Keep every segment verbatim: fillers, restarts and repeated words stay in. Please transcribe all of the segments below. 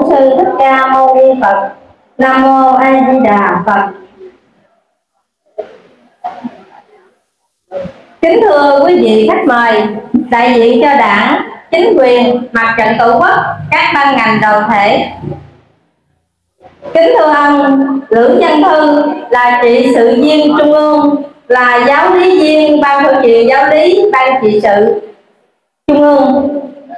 Bổn Sư Thích Ca Mâu Ni Phật. Nam mô A Di Đà Phật. Kính thưa quý vị khách mời, đại diện cho Đảng, chính quyền, Mặt trận Tổ quốc, các ban ngành đoàn thể. Kính thưa ông Lữ Văn Thư, là trị sự viên Trung ương, là giáo lý viên Ban Hội truyền giáo lý Ban trị sự Trung ương.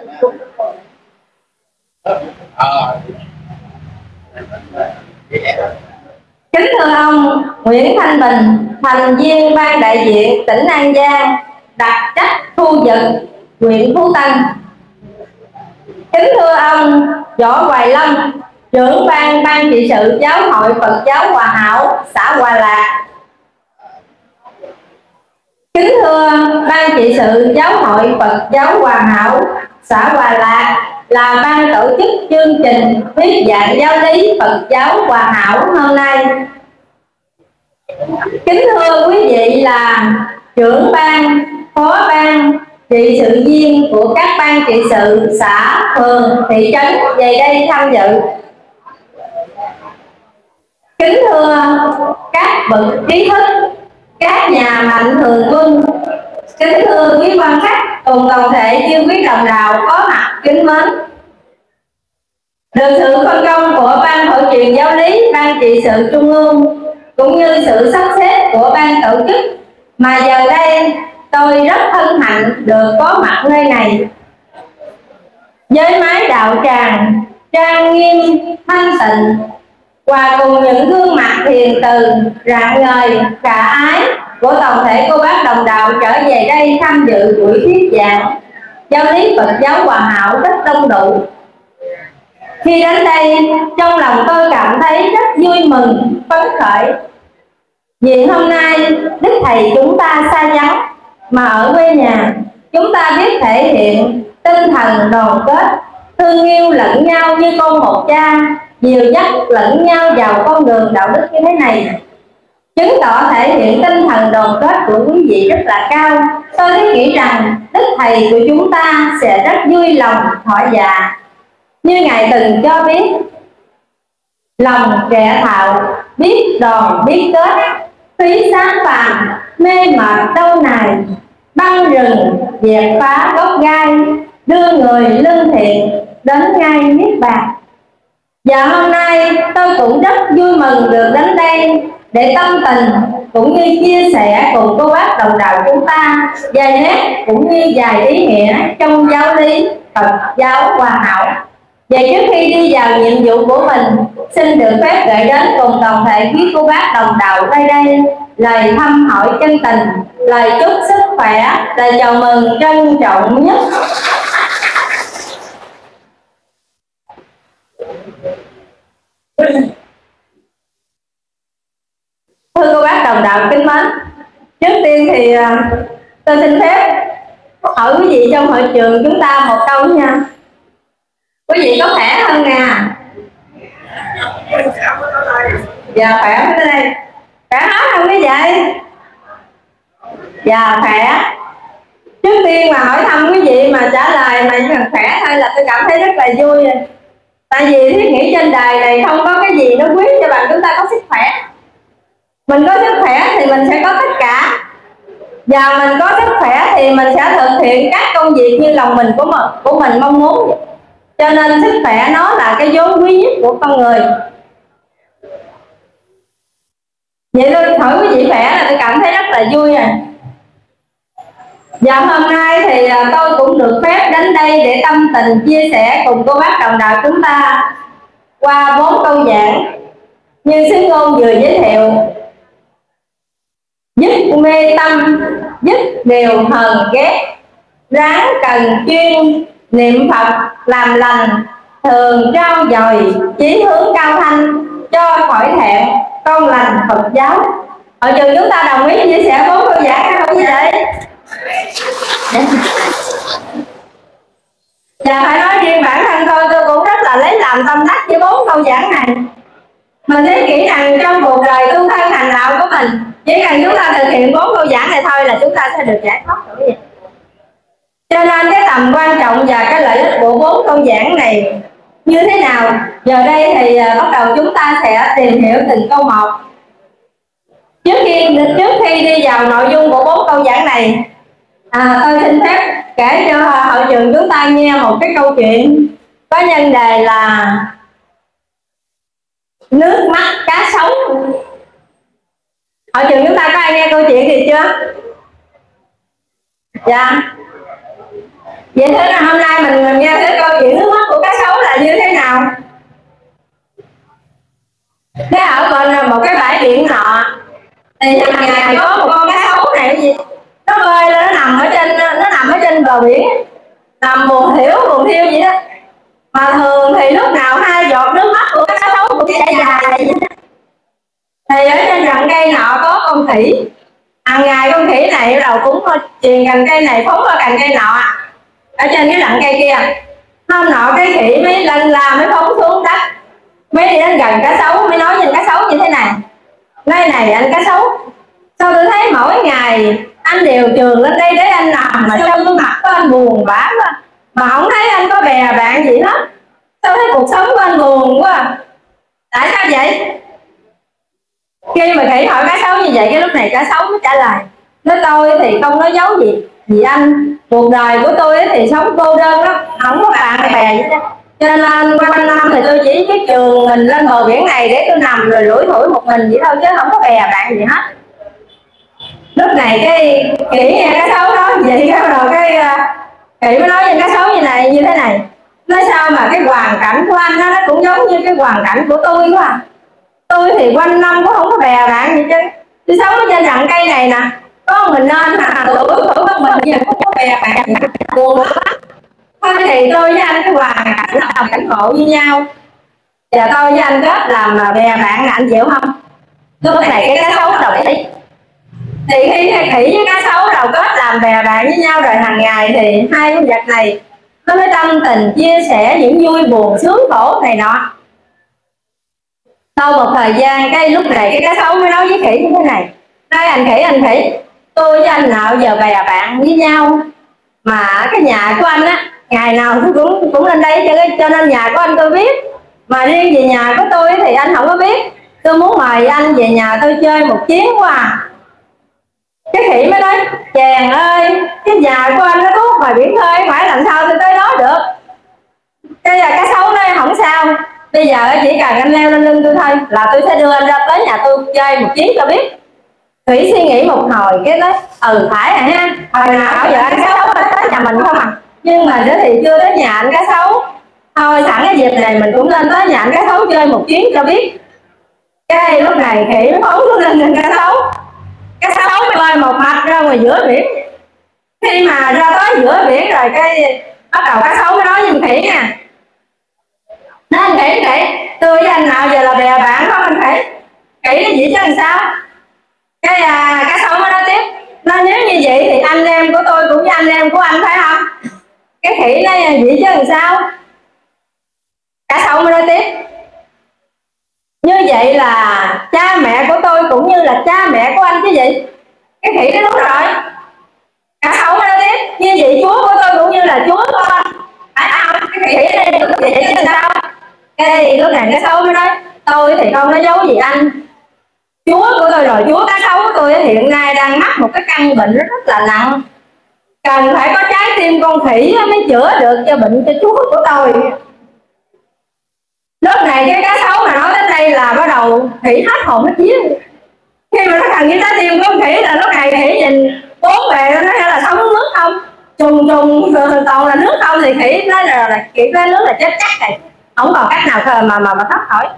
Kính thưa ông Nguyễn Thanh Bình, thành viên Ban đại diện tỉnh An Giang, đặc trách khu vực huyện Phú Tân. Kính thưa ông Võ Hoài Lâm, trưởng ban Ban trị sự Giáo hội Phật giáo Hòa Hảo xã Hòa Lạc. Kính thưa Ban trị sự Giáo hội Phật giáo Hòa Hảo xã Hòa Lạc, là ban tổ chức chương trình thuyết giảng giáo lý Phật giáo Hòa Hảo hôm nay. Kính thưa quý vị là trưởng ban, phó ban, trị sự viên của các ban trị sự xã, phường, thị trấn về đây tham dự. Kính thưa các bậc trí thức, các nhà mạnh thường quân, kính thưa quý quan khách cùng toàn thể chư quý đồng đạo có mặt kính mến. Được sự phân công của Ban Hội truyền giáo lý Ban trị sự Trung ương cũng như sự sắp xếp của ban tổ chức, mà giờ đây tôi rất hân hạnh được có mặt nơi này. Với mái đạo tràng trang nghiêm thanh tịnh, và cùng những gương mặt hiền từ rạng ngời khả ái của toàn thể cô bác đồng đạo trở về đây tham dự buổi thuyết giảng giáo lý Phật giáo Hòa Hảo rất đông đủ. Khi đến đây, trong lòng tôi cảm thấy rất vui mừng, phấn khởi, vì hôm nay Đức Thầy chúng ta xa vắng, mà ở quê nhà chúng ta biết thể hiện tinh thần đoàn kết, thương yêu lẫn nhau như con một cha, dìu dắt lẫn nhau vào con đường đạo đức như thế này, chứng tỏ thể hiện tinh thần đoàn kết của quý vị rất là cao. Tôi thấy nghĩ rằng Đức Thầy của chúng ta sẽ rất vui lòng thọ dạ. Như Ngài từng cho biết, lòng kẻ thạo, biết đòn biết kết, phí sáng phàm, mê mệt đâu này, băng rừng dẹp phá gốc gai, đưa người lương thiện đến ngay niết bàn. Và hôm nay tôi cũng rất vui mừng được đến đây để tâm tình cũng như chia sẻ cùng cô bác đồng đạo chúng ta vài nét cũng như vài ý nghĩa trong giáo lý Phật giáo Hòa Hảo. Vậy trước khi đi vào nhiệm vụ của mình, xin được phép gửi đến cùng toàn thể quý cô bác đồng đạo nơi đây lời thăm hỏi chân tình, lời chúc sức khỏe, lời chào mừng trân trọng nhất. Thưa cô bác đồng đạo kính mến, trước tiên thì tôi xin phép hỏi quý vị trong hội trường chúng ta một câu nha. Quý vị có khỏe không nè? Dạ khỏe tới đây. Khỏe hết không quý vị? Dạ khỏe. Trước tiên mà hỏi thăm quý vị mà trả lời mà chỉ cần khỏe thôi là tôi cảm thấy rất là vui. Tại vì thiết nghĩ trên đời này không có cái gì nó quý cho bằng chúng ta có sức khỏe. Mình có sức khỏe thì mình sẽ có tất cả. Và mình có sức khỏe thì mình sẽ thực hiện các công việc như lòng mình của mình, của mình mong muốn. Cho nên sức khỏe nó là cái vốn quý nhất của con người. Vậy tôi hỏi quý vị khỏe là tôi cảm thấy rất là vui rồi. Và hôm nay thì tôi cũng được phép đến đây để tâm tình chia sẻ cùng cô bác đồng đạo chúng ta qua bốn câu giảng như Sứ Ngôn vừa giới thiệu: dứt mê tâm, dứt điều hờn ghét, ráng cần chuyên, niệm Phật làm lành, thường trao dồi chí hướng cao thanh, cho khỏi thẹn con lành Phật giáo. Hội trường chúng ta đồng ý chia sẻ bốn câu giảng hay không vậy? Và phải nói riêng bản thân tôi, tôi cũng rất là lấy làm tâm đắc với bốn câu giảng này. Mình thấy nghĩ rằng trong cuộc đời tu thân hành đạo của mình, chỉ cần chúng ta thực hiện bốn câu giảng này thôi là chúng ta sẽ được giải thoát rồi. Cho nên cái tầm quan trọng và cái lợi ích của bốn câu giảng này như thế nào? Giờ đây thì uh, bắt đầu chúng ta sẽ tìm hiểu từng câu một. Trước khi trước khi đi vào nội dung của bốn câu giảng này, à, tôi xin phép kể cho hội trường chúng ta nghe một cái câu chuyện có nhân đề là nước mắt cá sấu. Hội trường chúng ta có ai nghe câu chuyện gì chưa? Dạ. Vậy thế là hôm nay mình, mình nghe cái câu chuyện nước mắt của cá sấu là như thế nào? Thế ở bên một cái bãi biển nọ thì hàng ngày có một con cá sấu này cái gì nó bơi lên, nó nằm ở trên nó nằm ở trên bờ biển, nằm buồn thiểu buồn thiêu vậy đó. Mà thường thì lúc nào hai giọt nước mắt của cá sấu cũng chảy dài vậy đó. Thì ở trên rặng cây nọ có con khỉ. Hàng ngày con khỉ này bắt đầu cũng truyền cành cây này phóng qua cành cây nọ ở trên cái rặng cây kia. Hôm nọ cái khỉ mới lên la mới phóng xuống đất, mới đi đến gần cá sấu mới nói với cá sấu như thế này: nơi này anh cá sấu, sao tôi thấy mỗi ngày anh đều trường lên đây để anh nằm mà trong cái mặt của anh buồn bã quá, mà không thấy anh có bè bạn gì hết. Sao thấy cuộc sống của anh buồn quá? Tại sao vậy? Khi mà khỉ hỏi cá sấu như vậy, cái lúc này cá sấu mới trả lời: nói tôi thì không nói dấu gì vì anh, cuộc đời của tôi thì sống cô đơn lắm, không có bạn bè gì đó. Cho nên là quanh năm thì tôi chỉ biết trường mình lên bờ biển này để tôi nằm rồi lủi thủi một mình vậy thôi, chứ không có bè bạn gì hết. Lúc này cái khỉ nghe cá sấu nói vậy, cái rồi cái khỉ mới nói với cá sấu như này như thế này: nói sao mà cái hoàn cảnh của anh đó, nó cũng giống như cái hoàn cảnh của tôi quá à. Tôi thì quanh năm cũng không có bè bạn gì chứ, tôi sống ở trên rặng cây này nè, có mình nên à lủi thủi một mình gì không có bè bạn gì, buồn lắm. Thôi thì tôi với anh cái hoàn cảnh làm cảnh ngộ với nhau, và tôi với anh kết làm bè bạn là anh chịu không? Lúc này cái cá sấu đồng ý. Thì khi khỉ với cá sấu đầu kết làm bè bạn với nhau rồi, hàng ngày thì hai con vật này nó mới tâm tình chia sẻ những vui buồn sướng khổ này nọ. Sau một thời gian, cái lúc này cái cá sấu mới nói với khỉ như thế này: nói anh khỉ anh khỉ, tôi với anh nào giờ bè bạn với nhau, mà cái nhà của anh á ngày nào tôi cũng cũng lên đây cho, cho nên nhà của anh tôi biết, mà riêng về nhà của tôi thì anh không có biết. Tôi muốn mời anh về nhà tôi chơi một chuyến quá à. Cái khỉ mới nói: chàng ơi, cái nhà của anh nó thuốc ngoài biển khơi, phải làm sao tôi tới đó được. Cái là cá sấu nói: không sao, bây giờ chỉ cần anh leo lên lưng tôi thôi là tôi sẽ đưa anh ra tới nhà tôi chơi một chuyến cho biết. Khỉ suy nghĩ một hồi cái nói: ừ phải rồi ha, hồi nào giờ anh cá sấu tới nhà mình không à, nhưng mà nữa thì chưa tới nhà anh cá sấu, thôi sẵn cái dịp này mình cũng lên tới nhà anh cá sấu chơi một chuyến cho biết. Cái lúc này khỉ mới phóng xuống lưng cá sấu, cá sấu mới bơi một mạch ra ngoài giữa biển. Khi mà ra tới giữa biển rồi, cái bắt đầu cá sấu mới nói với khỉ nha: nói anh khỉ khỉ, tôi với anh nào giờ là bè bạn không anh khỉ? Khỉ nó gì chứ làm sao? Cái à, cá sấu mới nói tiếp: nói nếu như vậy thì anh em của tôi cũng với anh em của anh phải không? Cái khỉ nói vậy chứ làm sao? Cá sấu mới nói tiếp: như vậy là cha mẹ của tôi cũng như là cha mẹ của anh chứ gì? Cái khỉ nói đúng rồi. Cá sấu mới nói tiếp: như vậy chúa của tôi cũng như là chúa của anh phải không? Cái khỉ này cũng vậy chứ làm sao? Cái lúc này cá sấu mới nói: tôi thì không nói dấu gì anh, chúa của tôi rồi, chúa cá sấu của tôi hiện nay đang mắc một cái căn bệnh rất là nặng, cần phải có trái tim con khỉ mới chữa được cho bệnh cho chúa của tôi. Lúc này cái cá sấu mà nói đến đây là bắt đầu khỉ hết hồn hết vía. Khi mà nó cần cái trái tim của con khỉ là lúc này khỉ nhìn bốn bề nó nói là sống nước không, trùng trùng toàn là nước không, thì khỉ nói là, là khỉ nói nước là chết chắc rồi, không còn cách nào mà mà mà thoát khỏi.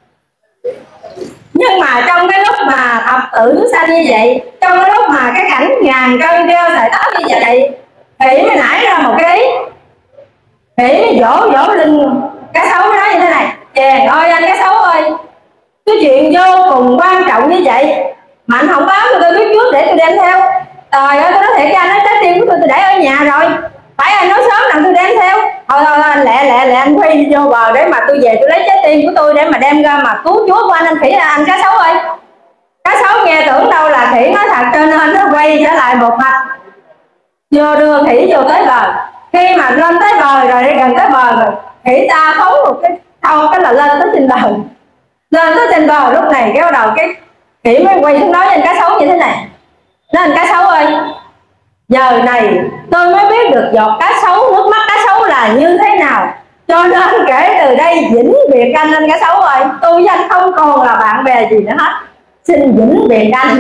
Nhưng mà trong cái lúc mà thập tử sanh như vậy, trong cái lúc mà cái cảnh ngàn cân treo sợi tóc như vậy, khỉ mới nảy ra một cái ý. Khỉ mới vỗ vỗ lưng cá sấu mới nói như thế này: chàng ơi anh cá sấu ơi, cái chuyện vô cùng quan trọng như vậy mà anh không báo cho tôi biết trước để tôi đem theo. Trời ơi, tôi nói thiệt với anh, nói trái tim của tôi tôi để ở nhà rồi, phải anh nói sớm rằng tôi đem theo. Thôi thôi anh lẹ lẹ lẹ anh quay vô bờ để mà tôi về tôi lấy trái tim của tôi để mà đem ra mà cứu chúa của anh anh khỉ anh cá sấu ơi. Cá sấu nghe tưởng đâu là khỉ nói thật, cho nên nó quay trở lại một mạch vô đưa khỉ vô tới bờ. Khi mà lên tới bờ rồi, gần tới bờ rồi, Khỉ ta phóng một cái câu cái là lên tới trên bờ, lên tới trên bờ. Lúc này cái bắt đầu cái khỉ mới quay xuống nói với cá sấu như thế này: nên cá sấu ơi, giờ này tôi mới biết được giọt cá sấu, nước mắt cá sấu là như thế nào, cho nên kể từ đây vĩnh biệt anh anh cá sấu ơi, tôi với anh không còn là bạn bè gì nữa hết, xin vĩnh biệt anh.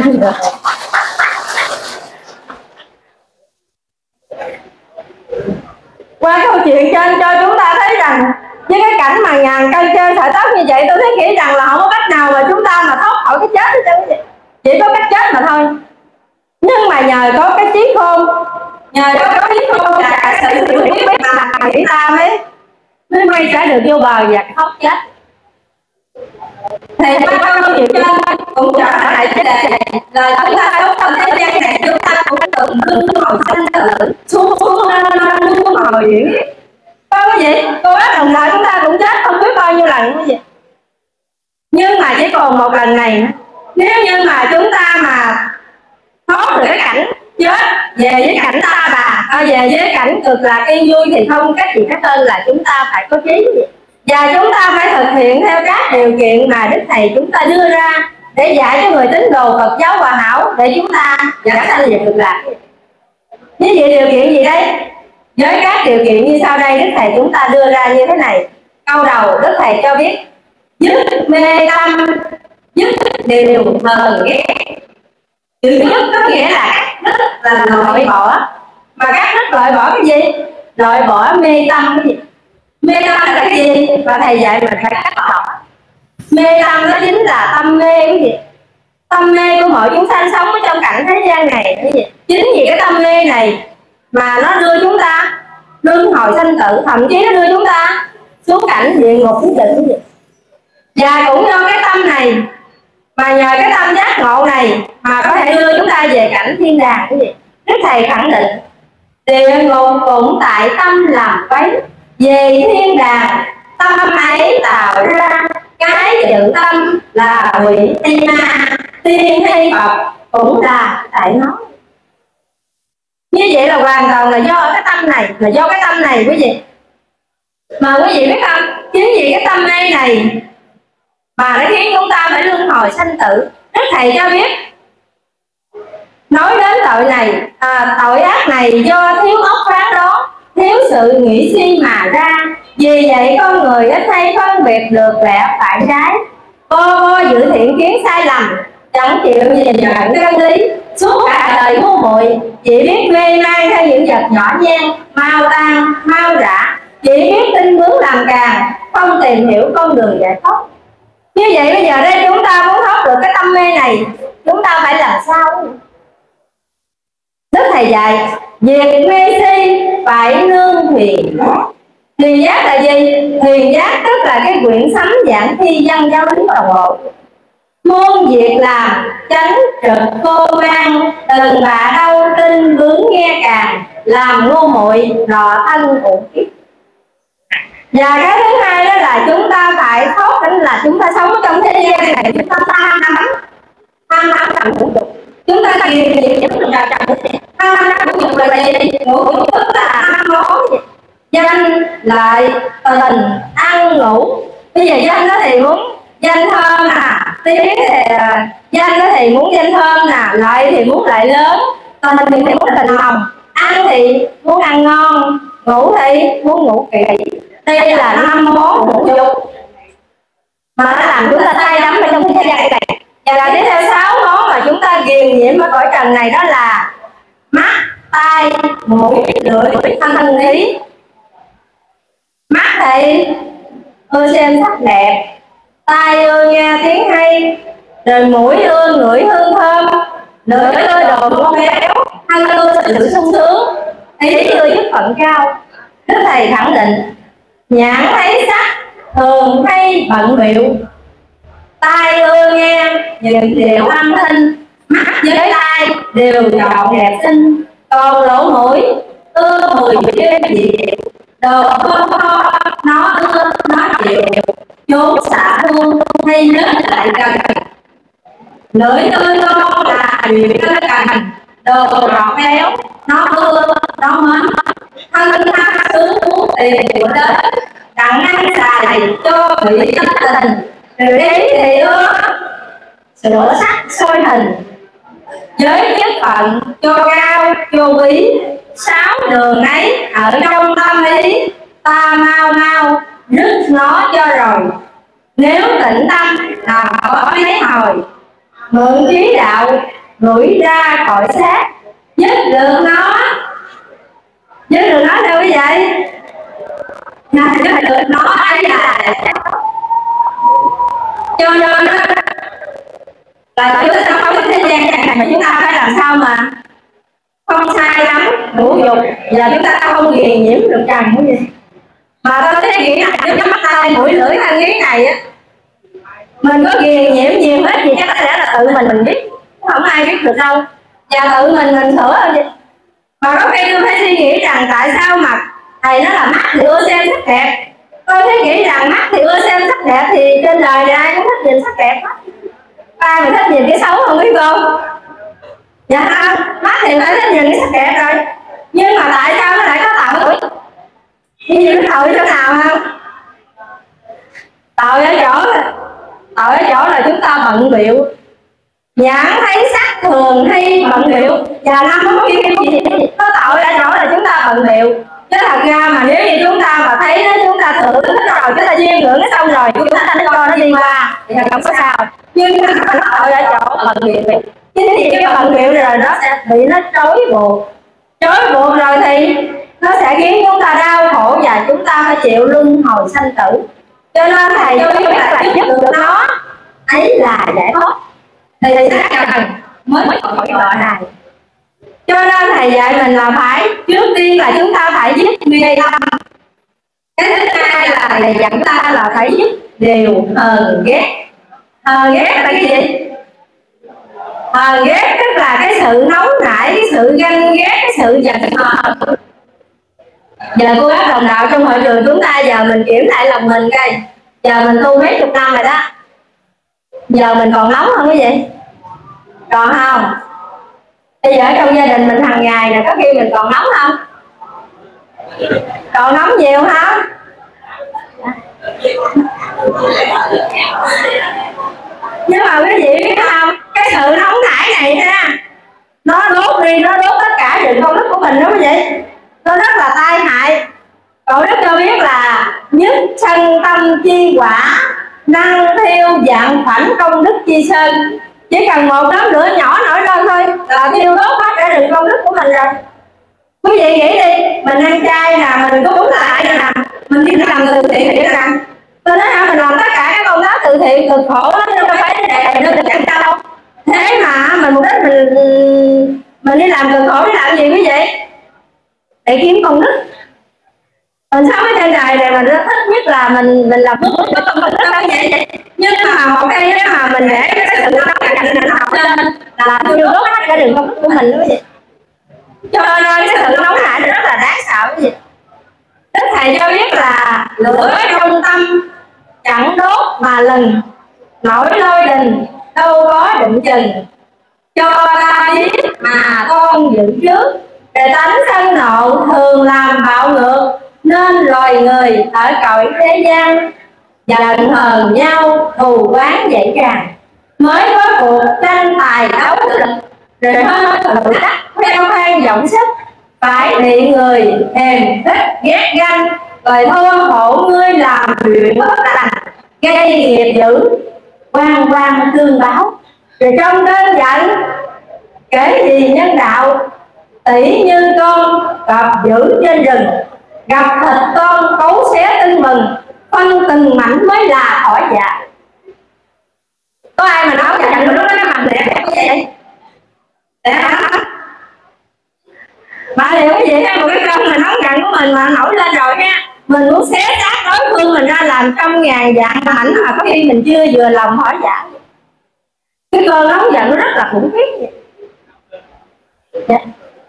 Qua câu chuyện trên cho chúng ta thấy rằng với cái cảnh mà ngàn cân treo sợi tóc như vậy, tôi thấy nghĩ rằng là không có cách nào mà chúng ta mà thoát khỏi cái chết hết trơn, chỉ có cách chết mà thôi. Nhưng mà nhờ có cái trí khôn, nhờ có cái trí khôn và cả sự hiểu biết mà nghĩ ta mới mới may sẽ được vô bờ và thoát chết. Thì qua câu chuyện trên cũng trở lại cái đề là chúng ta sống trong thế gian này, chúng ta cũng từng luân hồi sinh tử, xuống xuống lên lên luân hồi chuyển. Có cái gì? Cô bác đồng thời chúng ta cũng chết không biết bao nhiêu lần cái gì. Nhưng mà chỉ còn một lần này nữa. Nếu như mà chúng ta mà thoát được cái cảnh chết về với cảnh ta bà, về với cảnh cực lạc yên vui thì không cách gì khác hơn là chúng ta phải có trí gì. Và chúng ta phải thực hiện theo các điều kiện mà Đức Thầy chúng ta đưa ra để dạy cho người tín đồ Phật giáo Hòa Hảo để chúng ta dẫn sanh về cực lạc. Như vậy điều kiện gì đây? Với các điều kiện như sau đây, Đức Thầy chúng ta đưa ra như thế này. Câu đầu Đức Thầy cho biết: dứt mê tâm, dứt điều hờn ghét. Chữ dứt có nghĩa là cắt đứt, là loại bỏ. Mà cắt đứt loại bỏ cái gì? Loại bỏ mê tâm cái gì? Mê tâm là cái gì? Và Thầy dạy mình phải cắt bỏ. Mê tâm đó chính là tâm mê cái gì? Tâm mê của mọi chúng sanh sống ở trong cảnh thế gian này cái gì? Chính vì cái tâm mê này mà nó đưa chúng ta luân hồi sanh tử, thậm chí nó đưa chúng ta xuống cảnh địa ngục cái gì? Và cũng do cái tâm này mà nhờ cái tâm giác ngộ này mà có thể đưa chúng ta về cảnh thiên đàng cái gì? Đức Thầy khẳng định địa ngục cũng tại tâm làm quấy, về thiên đàng tâm ấy tạo ra. Cái tự tâm là quỷ hay ma, tiên hay Phật cũng là tại nó. Như vậy là hoàn toàn là do cái tâm này, là do cái tâm này quý vị. Mà quý vị biết không, chính vì cái tâm mê này mà nó khiến chúng ta phải luân hồi sanh tử. Đức Thầy cho biết nói đến tội này, à, tội ác này do thiếu óc phán đoán, thiếu sự nghĩ suy mà ra. Vì vậy con người ít hay phân biệt được lẽ phải trái, co bo dự thiện kiến sai lầm, chẳng chịu nhìn nhận chân lý, suốt cả đời ngu muội, chỉ biết mê man theo những vật nhỏ nhen, mau tan mau rã, chỉ biết tin bướng làm càng, không tìm hiểu con đường giải thoát. Như vậy bây giờ đây chúng ta muốn thoát được cái tâm mê này, chúng ta phải làm sao? Đức Thầy dạy việc mê si phải nương thuyền giác. Thuyền giác là gì? Thuyền giác tức là cái quyển sấm giảng thi văn giáo lý đồng bộ. Muôn việc làm tránh trực cô mang, từng bà đâu tin bướng nghe càng, làm ngu muội đọa thân uổng kiếp. Và cái thứ hai đó là chúng ta phải thoát, tính là chúng ta sống trong thế gian này chúng ta tham lắm, tham lắm làm ngũ dục. Chúng ta làm gì thì chúng ta làm tham lắm ngũ dục là gì? Ngũ dục tức là tham món gì? Danh lại tình ăn ngủ. Bây giờ danh đó thì muốn danh thơm nè, tiếng thì danh đó thì muốn danh thơm nè, lại thì muốn lại lớn, tình thì muốn tình hồng, ăn thì muốn ăn ngon, ngủ thì muốn ngủ kỳ. Đây là năm món ngũ dục mà nó làm chúng ta say đắm ở trong thế gian này. Và tiếp theo sáu món mà chúng ta ghiền nhiễm ở cõi trần này, đó là mắt, tai, mũi, lưỡi, thân ý. Mắt thì ưa xem sắc đẹp, tai ưa nghe tiếng hay, rồi mũi ưa ngửi hương thơm, lưỡi ưa đồ ngon béo, thân ưa sự sung sướng, ý ưa chức phận cao. Đức Thầy khẳng định nhãn thấy sắc thường hay bận bịu, tai ưa nghe những điều âm thanh, mắt với tai đều chọn đẹp xinh, còn lỗ mũi ưa mùi chê dịu, đồ không ho nó ưa nó chịu, chốn xả luôn hay nhớ lại gần. Lưỡi ưa ngon là điều cơ cành, đồ ngọt béo, nó mưa, nó mến, thân tha sướng muốn tiền của đến, đặng ăn xài cho bị thất tình, rồi ý thì ưa, sửa sắc soi hình, với nhất phận cho cao cho quý, sáu đường ấy ở trong tâm ý, ta mau mau dứt nó cho rồi. Nếu tĩnh tâm là có mấy hồi, mượn trí đạo đuổi ra khỏi xác, dứt được nó, dứt được nó đâu quý vị? Dứt được nó ấy là cho nên là chúng ta không có thế gian này mà chúng ta phải làm sao mà không sai lắm ngũ dục, và chúng ta không ghiền nhiễm được trần cái gì. Mà tôi thấy nghĩ này chúng mắt tay mũi lưỡi thân ý này á, mình có ghiền nhiễm nhiều hết thì chắc có lẽ là tự mình mình biết, không ai biết được đâu, và tự mình mình sửa thôi. Mà có khi tôi phải suy nghĩ rằng tại sao mà thầy nó là mắt thì ưa xem sắc đẹp, tôi thấy nghĩ rằng mắt thì ưa xem sắc đẹp thì trên đời này ai cũng thích nhìn sắc đẹp hết, ai mà thích nhìn cái xấu không biết không? Dạ không, mắt thì phải thích nhìn cái sắc đẹp rồi, nhưng mà tại sao nó lại có tội? Như vậy nó tội chỗ nào không? Tội ở chỗ tội ở chỗ là chúng ta bận bịu, nhãn thấy sắc thường hay bận bịu, và năm không có cái gì có tội ở chỗ là chúng ta bận bịu. Chứ thật ra mà nếu như chúng ta mà thấy nó, chúng ta thử thích rồi, chúng ta chiêm ngưỡng nó xong rồi chúng ta cho nó đi qua thì không có sao. Nhưng nó tội ở chỗ bận bịu, chứ thì cái bận bịu rồi nó sẽ bị nó trói buộc, trói buộc rồi thì nó sẽ khiến chúng ta đau khổ và chúng ta phải chịu luân hồi sanh tử. Cho nên thầy cho biết là giúp được nó ấy là giải thoát, thì sẽ cần mới khỏi đoạn này. Cho nên thầy dạy mình là phải trước tiên là chúng ta phải dứt mê tâm. Cái thứ hai là thầy dạy chúng ta là phải dứt điều hờn ghét. Hờn ghét là cái gì? Hờn ghét tức là cái sự nóng nảy, cái sự ganh ghét, cái sự giận hờn. Giờ cô bác đồng đạo trong hội trường chúng ta giờ mình kiểm lại lòng mình coi. Giờ mình tu mấy chục năm rồi đó, giờ mình còn nóng không cái gì? Còn không? Bây giờ ở trong gia đình mình hàng ngày là có khi mình còn nóng không? Còn nóng nhiều không? Nhưng mà quý vị biết không, cái sự nóng nảy này ha, nó đốt đi, nó đốt tất cả những công đức của mình đó quý vị, nó rất là tai hại. Cậu Đức cho biết là nhất sân tâm chi quả, năng thiêu dạng khoảnh công đức chi sơn. Chỉ cần một đám lửa nhỏ nổi lên thôi là thiêu đốt hết cả rừng công đức của mình rồi. Quý vị nghĩ đi, mình ăn chay nè, mình cúng lại nè, mình đi làm từ thiện nè, tôi nói hả, mình làm tất cả các công tác từ thiện cực khổ đó, chứ đâu phải để nó được chẳng đâu. Thế mà mình mục đích mình mình đi làm cực khổ để làm gì quý vị? Để kiếm công đức. Mình sống ở trên đời này mình rất thích nhất là mình mình làm phước cho công đức đó vậy. Nhưng mà một cái nếu mà mình để cái sự nóng nảy mình học lên là tôi đốt hết cả đường công đức của mình đó vậy. Cho nên cái sự nóng nảy rất là đáng sợ cái gì. Đức thầy cho biết là lửa trong tâm chẳng đốt mà lừng, nổi lôi đình đâu có định chừng, cho ta biết mà con giữ trước, để tánh sân nộ thường làm bạo ngược, nên loài người ở cõi thế gian giận hờn nhau, thù oán dậy tràn, mới có cuộc tranh tài đấu lực, rồi hơn tự đắc theo khoan vọng sức, phải bị người thèm thích ghét ganh, rồi thua khổ ngươi làm chuyện bất lành, gây nghiệp dữ quan quan tương báo. Rồi trong đơn giản kể gì nhân đạo, tỷ như con gặp dữ trên rừng, gặp thịt con cấu xé tưng bừng, phân từng mảnh mới là khỏi dạ. Có ai mà nói dạ lúc đó nó bằng đẹp đẹp như vậy? Đẹp hả? Mà liệu cái gì ha, một cái cơm mà nóng giận của mình mà nổi lên rồi ha, mình muốn xé xác đối phương mình ra làm trăm ngàn dạng mảnh mà có khi mình chưa vừa lòng hỏi dạ. Cái cơn nóng giận nó rất là khủng khiếp vậy. Dạ.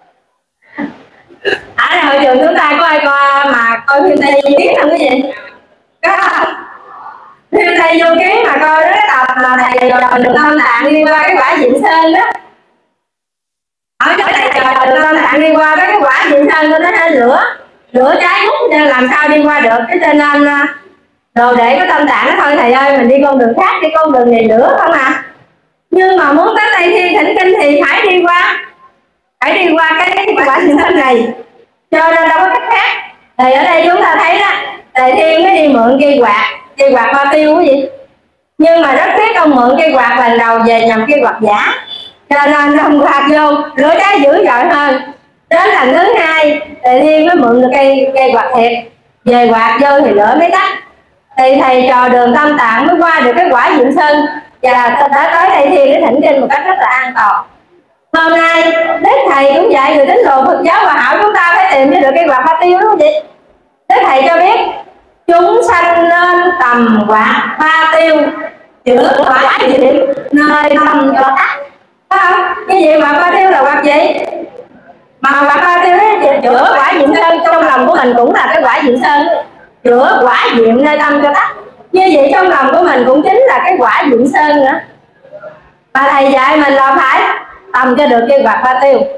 Ở đây hội trường chúng ta có ai coi mà coi phim Tây Du Ký không cái gì? Có không? Phim Tây Du Ký mà coi cái tập mà thầy rồi được Tam Tạng đi qua cái quả Vịnh Sơn đó. Ở hỏi cái thầy trò được Tâm Tạng đi qua cái quả Diệm Sơn của nó lên lửa lửa cháy hút nên làm sao đi qua được. Cái cho nên đồ đệ của Tâm Tạng nó thôi thầy ơi mình đi con đường khác, đi con đường này lửa không à. Nhưng mà muốn tới Tây Thiên thỉnh kinh thì phải đi qua phải đi qua cái, cái quả Diệm Sơn này, cho nên đâu có cách khác. Thì ở đây chúng ta thấy đó, Tề Thiên mới đi mượn cây quạt, cây quạt Ba Tiêu cái gì, nhưng mà rất tiếc ông mượn cây quạt lần đầu về nhầm cây quạt giả, cho nên ông quạt vô lửa cháy dữ dội hơn. Đến lần thứ hai Tề Thiên mới mượn được cây cây quạt thiệt, về quạt vô thì lửa mới tắt. Thì thầy trò Đường Tâm Tạng mới qua được cái quả Diệm Sơn và đã tới Tây Thiên để thỉnh kinh một cách rất là an toàn. Hôm nay Đức Thầy cũng dạy người tín đồ Phật giáo Hòa Hảo chúng ta phải tìm cho được cây quạt Ba Tiêu, đúng không chị? Đức Thầy cho biết chúng sanh nên tầm quạt Ba Tiêu chữa quả Diệm nơi tâm cho tắt. Phải không? Cái gì quạt Ba Tiêu là quạt gì? Mà quạt Ba Tiêu ấy, chữa quả Diệm Sơn trong lòng của mình cũng là cái quả Diệm Sơn, chữa quả Diệm nơi tâm cho tắt. Như vậy trong lòng của mình cũng chính là cái quả Diệm Sơn nữa. Mà thầy dạy mình là phải tầm cho được cây quạt Ba Tiêu.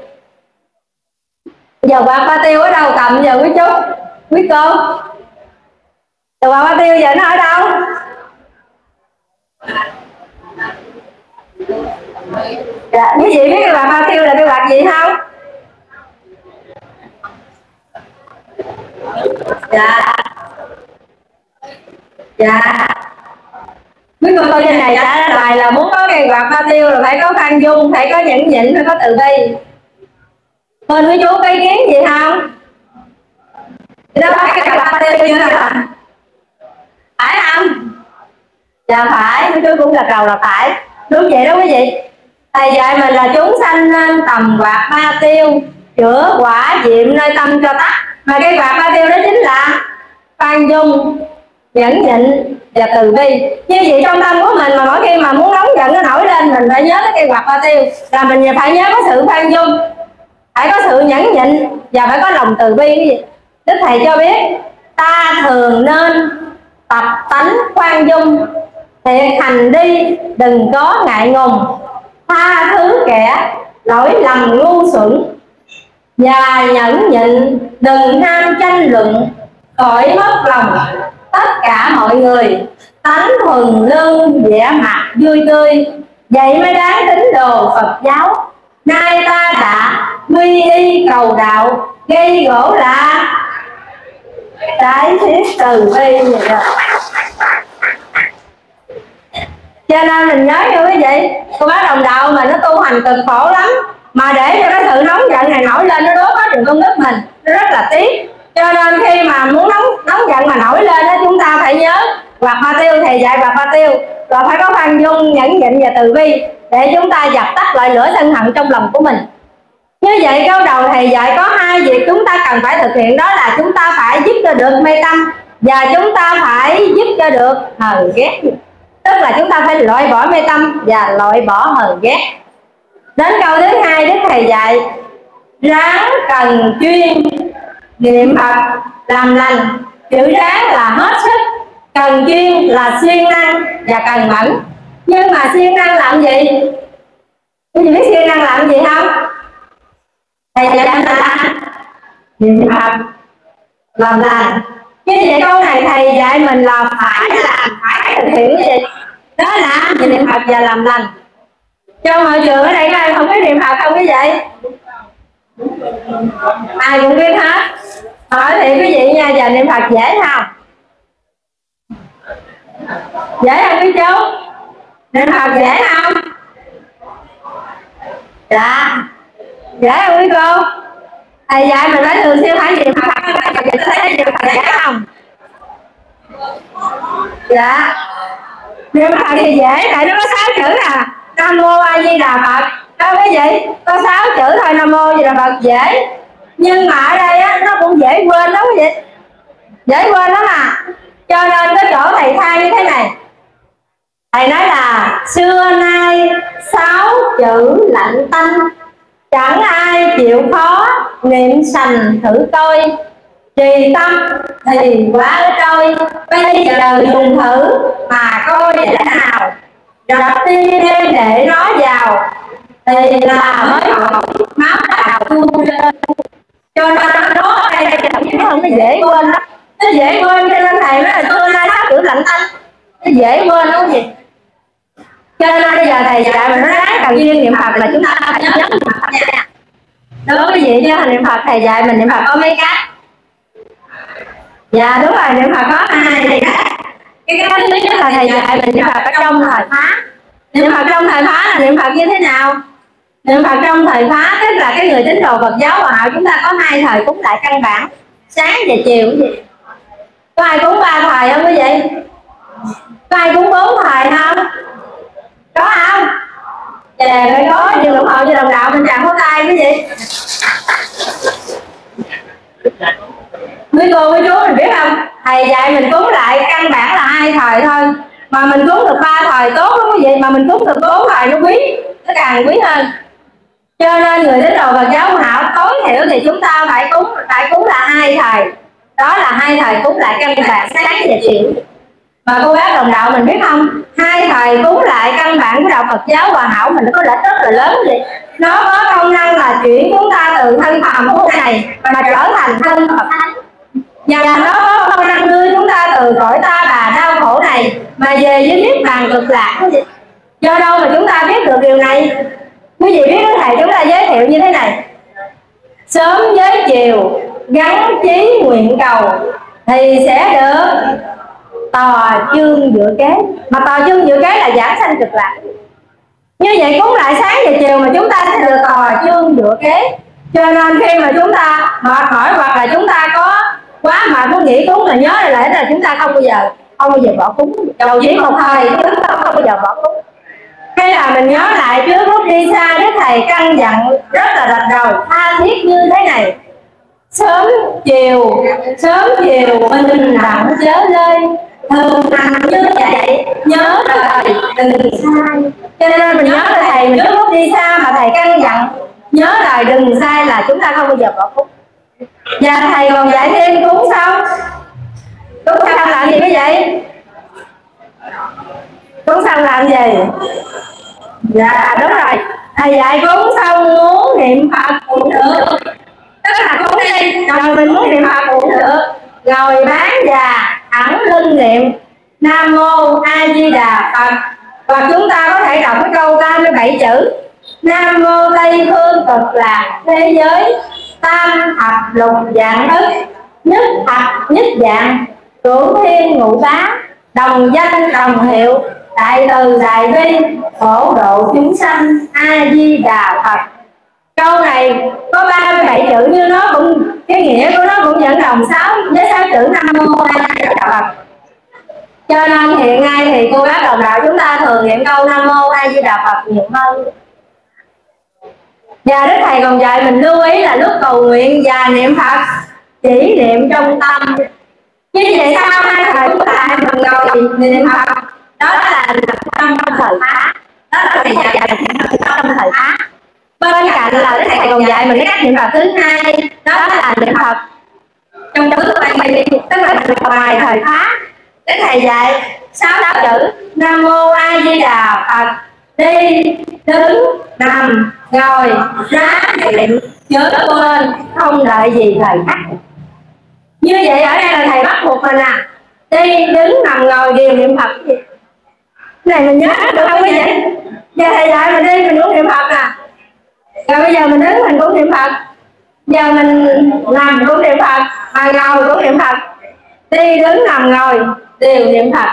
Giờ quạt Ba Tiêu ở đâu cầm giờ quý chú, quý cô? Giờ quạt Ba Tiêu giờ nó ở đâu? Dạ, quý vị biết cái quạt Ba Tiêu là cái quạt gì không? Dạ. Dạ. Quý cô trên này trả lời là muốn có cây quạt Ba Tiêu là phải có khoan dung, phải có nhẫn nhịn, phải có từ bi. Bên quý chú có ý kiến gì không? Đó phải cái quạt Ba Tiêu chưa hả? Phải không? Dạ phải, quý chú cũng gật đầu là phải. Đúng vậy đó quý vị. Thầy dạy mình là chúng sanh nên tầm quạt Ba Tiêu chữa quả Diệm nơi tâm cho tắt. Mà cây quạt Ba Tiêu đó chính là khoan dung, nhẫn nhịn và từ bi. Như vậy trong tâm của mình mà mỗi khi mà muốn nóng giận nó nổi lên, mình phải nhớ cái cây quạt Ba Tiêu là mình phải nhớ có sự khoan dung, phải có sự nhẫn nhịn và phải có lòng từ bi. Cái gì Đức Thầy cho biết ta thường nên tập tánh khoan dung, thiệt hành đi đừng có ngại ngùng, tha thứ kẻ lỗi lầm ngu xuẩn và nhẫn nhịn, đừng ham tranh luận, khỏi mất lòng tất cả mọi người, tánh thuần lương vẻ mặt vui tươi, vậy mới đáng tín đồ Phật giáo. Nay ta đã quy y cầu đạo, gây gỗ là trái thiết từ bi vậy đó. Cho nên mình nhớ như quý vị, cô bác đồng đạo mà nó tu hành cực khổ lắm, mà để cho cái sự nóng giận này nổi lên nó đốt hết được công đức mình, nó rất là tiếc. Cho nên khi mà muốn nóng nóng giận mà nổi lên đó, chúng ta phải nhớ quạt Ba Tiêu. Thầy dạy quạt Ba Tiêu rồi phải có khoan dung, nhẫn nhịn và từ bi để chúng ta dập tắt lại lửa sân hận trong lòng của mình. Như vậy câu đầu thầy dạy có hai việc chúng ta cần phải thực hiện, đó là chúng ta phải giúp cho được mê tâm và chúng ta phải giúp cho được hờn ghét. Tức là chúng ta phải loại bỏ mê tâm và loại bỏ hờn ghét. Đến câu thứ hai Đức Thầy dạy ráng cần chuyên niệm Phật làm lành. Chữ ráng là hết sức, cần chuyên là siêng năng và cần mẫn. Nhưng mà siêng năng làm gì? Quý vị biết siêng năng làm gì không? Thầy dạy là niệm Phật làm lành. Như vậy câu này thầy dạy mình là phải làm, phải thực hiện cái gì? Đó là niệm Phật và làm lành. Trong mọi trường ở đây ai không biết niệm Phật không cái vậy? Ai cũng biết hết. Hỏi thì quý vị nha, giờ niệm Phật dễ không? Dễ không quý chú? Niệm Phật dễ không? Dạ. Dễ không quý cô? Thầy dạy mình phải thường xuyên phải niệm Phật. Thầy thấy niệm Phật dễ không? Dạ. Niệm Phật thì dễ, tại nó có sáu chữ à. Nam mô A Di Đà Phật. Đâu quý vị, có sáu chữ thôi, Nam mô A Di Đà Phật dễ. Nhưng mà ở đây á, nó cũng dễ quên lắm quý vị. Dễ quên lắm à. Cho nên cái chỗ thầy than như thế này. Thầy nói là xưa nay sáu chữ lạnh tanh, chẳng ai chịu khó niệm sành thử coi, trì tâm thì quá trôi. Bây giờ dùng thử mà coi để nào, đập tim đêm để nó vào, thì là mới hỏi máu đào tuôn lên. Cho nên nó ở đây nó không có dễ quên lắm, nó dễ quên, cho nên thầy nói là xưa nay sát chữ lạnh tanh, nó dễ quên đúng không gì. Cho nên bây giờ thầy dạy mình nó ráng cần duyên niệm Phật là chúng ta phải nhớ niệm Phật nha. Đối với vị chứ niệm Phật thầy dạy mình niệm Phật có mấy cách. Dạ đúng rồi, niệm Phật có hai thì cái cách thứ nhất là thầy dạy mình niệm Phật ở trong thời Pháp. Niệm Phật trong thời Pháp là niệm Phật như thế nào? Niệm Phật trong thời Pháp tức là cái người tín đồ Phật giáo Hòa Hảo chúng ta có hai thời cúng lại căn bản, sáng và chiều cái gì? Có ai cúng ba thời không quý vị? Có ai cúng bốn thời không? Có không? Dạ phải có, nhưng ủng hộ cho đồng đạo mình chạm pháo tay quý vị. Quý cô quý chú mình biết không? Thầy dạy mình cúng lại căn bản là hai thời thôi, mà mình cúng được ba thời tốt lắm quý vị, mà mình cúng được bốn thời nó quý, nó càng quý hơn. Cho nên người tín đồ Phật giáo Hảo tối thiểu thì chúng ta phải cúng phải cúng là hai thời, đó là hai thời cúng lại căn bản sáng và chiều. Mà cô bác đồng đạo mình biết không, hai thời cúng lại căn bản của đạo Phật giáo Hòa Hảo mình nó có lợi rất là lớn vậy. Nó có công năng là chuyển chúng ta từ thân phàm khổ này mà trở thành thân Phật thánh, và nó có công năng đưa chúng ta từ cõi ta bà đau khổ này mà về với niết bàn cực lạc. Do đâu mà chúng ta biết được điều này? Quý vị biết thầy chúng ta giới thiệu như thế này: sớm với chiều gắn chí nguyện cầu thì sẽ được tòa chương dự kế. Mà tòa chương dự kế là giảng sanh cực lạc. Như vậy cúng lại sáng và chiều mà chúng ta sẽ được tòa chương dự kế. Cho nên khi mà chúng ta mệt mỏi hoặc là chúng ta có quá mà muốn nghỉ cúng là nhớ lại là chúng ta không bao giờ không bao giờ bỏ cúng, đầu chỉ một thời chúng ta không bao giờ bỏ cúng. Hay là mình nhớ lại trước lúc đi xa Đức Thầy căn dặn rất là rạch ròi tha thiết như thế này: sớm chiều sớm chiều bình đẳng chớ lơi, thường hành như vậy nhớ đời đừng sai. Cho nên mình nhớ là thầy mình trước lúc đi xa mà thầy căn dặn nhớ đời đừng sai là chúng ta không bao giờ bỏ cúng. Và thầy còn dạy thêm cúng xong cúng xong làm gì mới vậy? Cúng xong làm gì? Dạ đúng rồi, thầy dạy cúng xong muốn niệm Phật cũng được, tức là cúng đi rồi mình muốn niệm Phật cũng được, ngồi bán già thẳng lưng niệm Nam Mô A Di Đà Phật, và chúng ta có thể đọc cái câu ba mươi bảy chữ Nam Mô Tây Phương Cực Lạc Thế Giới Tam Thập Lục Dạng Ức Nhất Thập Nhất Dạng Cửu Thiên Ngũ Bá Đồng Danh Đồng Hiệu Đại Từ Đại Bi Phổ Độ Chúng Sanh A Di Đà Phật. Câu này có ba mươi bảy chữ nhưng nó cũng cái nghĩa của nó cũng vẫn đồng sáu với sáu chữ Nam Mô A Di Đà Phật. Cho nên hiện nay thì cô bác đồng đạo chúng ta thường niệm câu Nam Mô A Di Đà Phật nhiều hơn. Và Đức Thầy còn dạy mình lưu ý là lúc cầu nguyện và niệm Phật chỉ niệm trong tâm. Như vậy sau hai thời chúng ta mình ngồi niệm Phật, đó là trong thời Pháp, đó là thầy dạy trong thời Pháp. Bên cạnh là Đức Thầy còn dạy mình cái cách niệm Phật thứ hai, đó là niệm Phật trong tứ quan, tức là ngoài thời Pháp. Đức Thầy dạy sáu chữ Nam Mô A Di Đà Phật, đi đứng nằm ngồi ráng niệm nhớ quên không đợi gì thời khắc. Như vậy ở đây là thầy bắt buộc mình à, đi đứng nằm ngồi đều niệm Phật. Cái này mình nhớ được không quý vị? Giờ thầy dạy mình đi mình cũng niệm Phật à, rồi bây giờ mình đứng mình cũng niệm Phật, giờ mình nằm cũng niệm Phật, mà ngồi cũng niệm Phật, đi đứng nằm ngồi đều niệm Phật.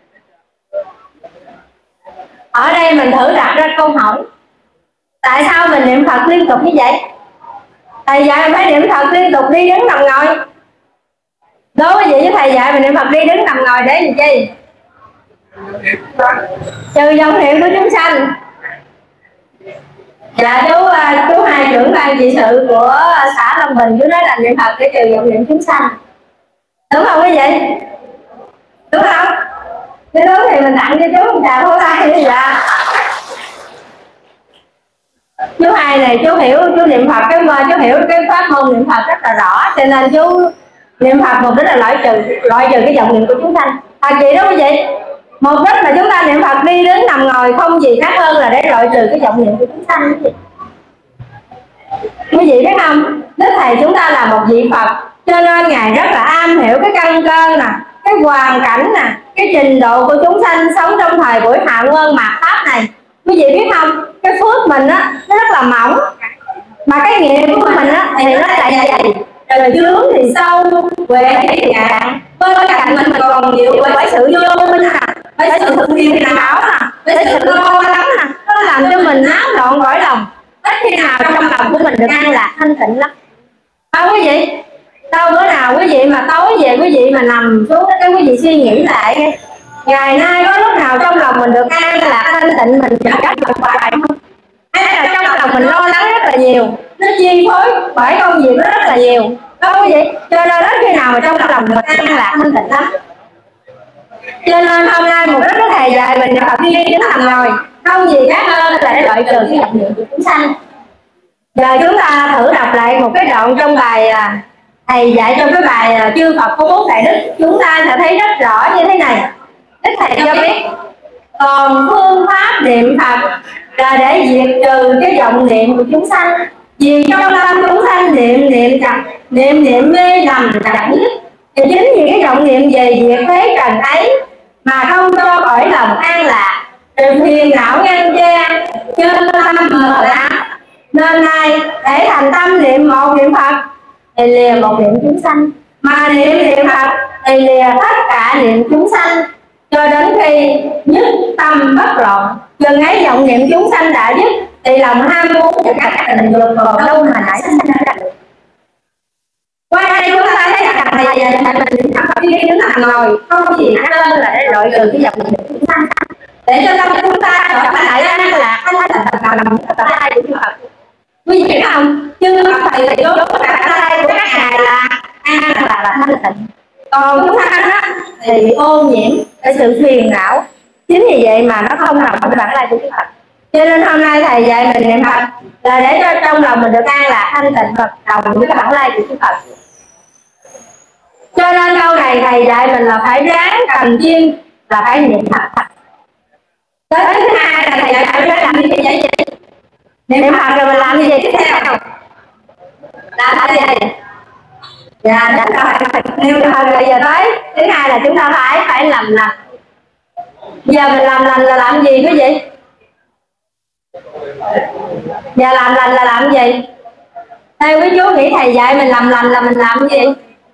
Ở đây mình thử đặt ra câu hỏi: tại sao mình niệm Phật liên tục như vậy? Thầy dạy mình phải niệm Phật liên tục đi đứng nằm ngồi. Đối với vậy thầy dạy mình niệm Phật đi đứng nằm ngồi để làm chi? Trừ dòng niệm của chúng sanh. Dạ chú chú hai trưởng ban trị sự của xã Long Bình chú nói là niệm Phật để trừ dòng niệm chúng sanh, đúng không quý vị? Đúng không? Cái đó thì mình tặng cho chú một trà pháo tay như vậy. Chú hai này chú hiểu, chú niệm Phật cái mà chú hiểu cái pháp môn niệm Phật rất là rõ, cho nên chú niệm Phật mục đích là loại trừ loại trừ cái dòng niệm của chúng sanh. Thật vậy đó quý vị. Mục đích mà chúng ta niệm Phật đi đứng nằm ngồi không gì khác hơn là để loại trừ cái vọng niệm của chúng sanh. Quý vị biết không, Đức Thầy chúng ta là một vị Phật, cho nên Ngài rất là am hiểu cái căn cơ nè, cái hoàn cảnh nè, cái trình độ của chúng sanh sống trong thời buổi hạ quân mạt Pháp này. Quý vị biết không, cái phước mình á nó rất là mỏng, mà cái nghiệp của mình á thì nó lại dày, đời chướng thì sâu, huệ thì cạn. Bên cạnh mình còn nhiều bởi sự vô minh nè, bởi sự thực hiện não nè, bởi sự lo lắng nè, nó làm cho mình náo loạn cõi lòng. Ít khi nào trong lòng của mình được an lạc thanh tịnh lắm. Không quý vị, đâu bữa nào quý vị mà tối về quý vị mà nằm xuống cái quý vị suy nghĩ lại nghe, ngày nay có lúc nào trong lòng mình được an lạc thanh tịnh, mình chẳng cách được hoài không? Hay là trong lòng mình lo lắng rất là nhiều, nó chi phối bởi công việc nó rất là nhiều, đâu quý vị? Cho nên ít khi nào mà trong lòng mình an lạc thanh tịnh lắm. Cho nên hôm nay một rất thầy dạy mình Phật đi đến nằm ngồi không gì khác hơn là để loại trừ cái vọng niệm của chúng sanh. Giờ chúng ta thử đọc lại một cái đoạn trong bài là thầy dạy trong cái bài là chư Phật có bốn đại đức, chúng ta sẽ thấy rất rõ như thế này. Đức thầy cho biết còn phương pháp niệm Phật là để diệt trừ cái vọng niệm của chúng sanh. Vì trong tâm chúng sanh niệm niệm chặt, niệm niệm mê lầm chặt nhất. Thì chính vì cái vọng niệm về diệt thế trần ấy mà không cho cõi lòng an lạc, rồi phiền não ngăn che, chân tâm mờ lạc. Nên nay để thành tâm niệm một niệm Phật thì lìa một niệm chúng sanh, mà niệm niệm Phật thì lìa tất cả niệm chúng sanh, cho đến khi nhất tâm bất loạn. Chừng ấy vọng niệm chúng sanh đã dứt thì lòng ham muốn và các tình dục còn đâu mà nảy sinh ra được. Qua đây chúng ta thấy rằng thầy dạy mình Phật đi đứng nằm ngồi không gì khác hơn là để loại trừ cái vọng niệm chúng sanh, để cho tâm chúng ta trở lại an lạc thanh tịnh và nằm tập hai của Phật. Quý vị biết không, chứ Phật thầy thì đối với cả tay của các ngài là an lạc là thanh tịnh, còn chúng ta đó thì ô nhiễm cái sự phiền não. Chính vì vậy mà nó không nằm trong bản lai của Phật. Cho nên hôm nay thầy dạy mình niệm Phật là để cho trong lòng mình được an lạc thanh tịnh và đồng với cái bản lai của Phật. Cho nên câu này thầy dạy mình là phải ráng cầm chiên, là phải niệm Phật. Tới thứ hai là thầy dạy mình phải làm gì vậy? Niệm Phật rồi mình làm gì tiếp theo? Làm cái gì? Dạ, chắc là niệm Phật rồi giờ tới thứ hai là chúng ta phải phải làm lành. Giờ mình làm lành là làm gì quý vị? Giờ làm lành là làm gì? Theo quý chú nghĩ thầy dạy mình làm lành là mình làm gì?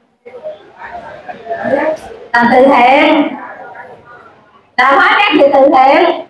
Làm từ thiện, làm hết các việc từ thiện.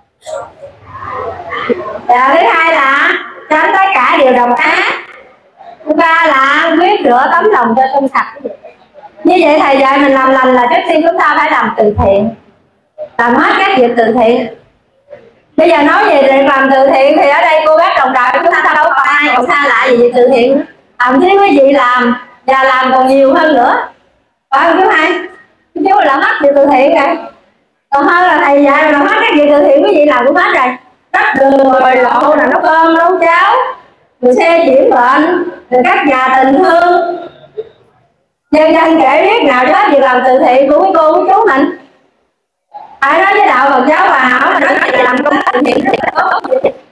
Và thứ hai là tránh tất cả điều độc ác. Thứ ba là quyết rửa tấm lòng cho trong sạch. Như vậy thầy dạy mình làm lành là trước tiên chúng ta phải làm từ thiện, làm hết các việc từ thiện. Bây giờ nói về việc làm từ thiện thì ở đây cô bác đồng đạo chúng ta đâu có ai còn xa lạ gì việc từ thiện. Thậm chí quý vị làm và làm còn nhiều hơn nữa, phải không chú hai? Chú làm hết việc từ thiện rồi, còn hơn là thầy dạy rồi làm hết các việc từ thiện quý vị làm cũng hết rồi. Đất đường rồi lộ là nấu cơm nấu cháo, rồi xe chuyển bệnh, rồi các nhà tình thương, dân dân kể biết nào đó việc làm từ thiện của quý cô quý chú mình. Phải nói với đạo Phật giáo bà hỏi mà nói là làm công từ thiện rất là tốt.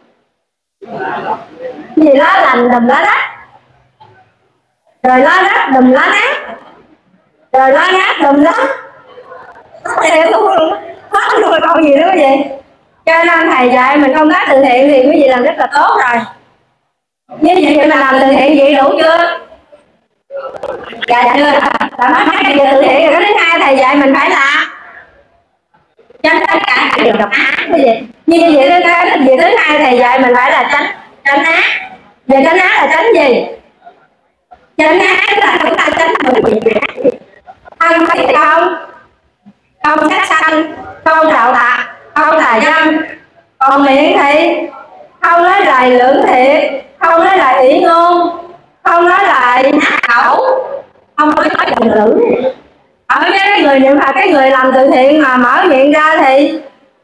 Gì lá lành đùm lá đất, rồi lá đất đùm lá nát, rồi lá nát đùm lá theo tôi luôn á, hết luôn còn gì nữa vậy. Cho nên thầy dạy mình công tác từ thiện thì quý vị làm rất là tốt rồi. Như vậy mà làm từ thiện vậy đủ chưa? Dạ chưa. Làm hết các việc từ thiện rồi. Cái thứ hai thầy dạy mình phải làm tránh tất cả các điều độc ác quý vị. Như vậy cái việc thứ hai thầy dạy mình phải là tránh tránh ác. Về tránh ác là tránh gì? Tránh ác là chúng ta tránh được việc ác. Không phải không, không sát sanh, không đạo tặc, không tà dâm. Còn miệng thì không nói lời lưỡng thiệt, không nói lời ỷ ngôn, không nói lời ác khẩu, không nói nói đồng lưỡng. Ở cái người niệm Phật, cái người làm từ thiện mà mở miệng ra thì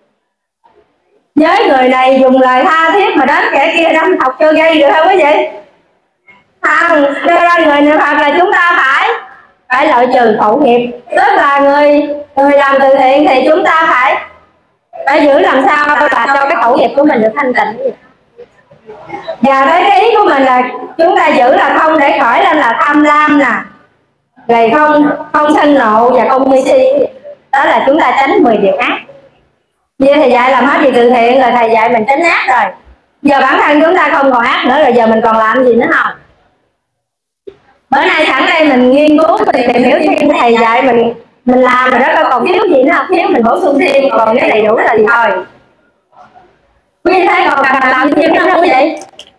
với người này dùng lời tha thiết mà đến kẻ kia đâm thọc cho gây được không quý vị? Không, cho nên người niệm Phật là chúng ta phải phải loại trừ khẩu nghiệp, tức là người Người làm từ thiện thì chúng ta phải phải giữ làm sao là cho cái khẩu nghiệp của mình được thanh tịnh. Và cái ý của mình là chúng ta giữ là không để khởi lên là tham lam nè, rồi không không sân nộ và không ngu si. Đó là chúng ta tránh mười điều ác. Như thầy dạy làm hết việc từ thiện rồi, thầy dạy mình tránh ác rồi. Giờ bản thân chúng ta không còn ác nữa rồi, giờ mình còn làm gì nữa không? Bữa nay sẵn đây mình nghiên cứu, mình tìm hiểu thêm thầy dạy mình mình làm rồi đó, còn thiếu gì nữa không? Thiếu mình bổ sung thêm, còn cái đầy đủ là gì thôi. Quý thấy còn cần làm thêm nữa không vậy?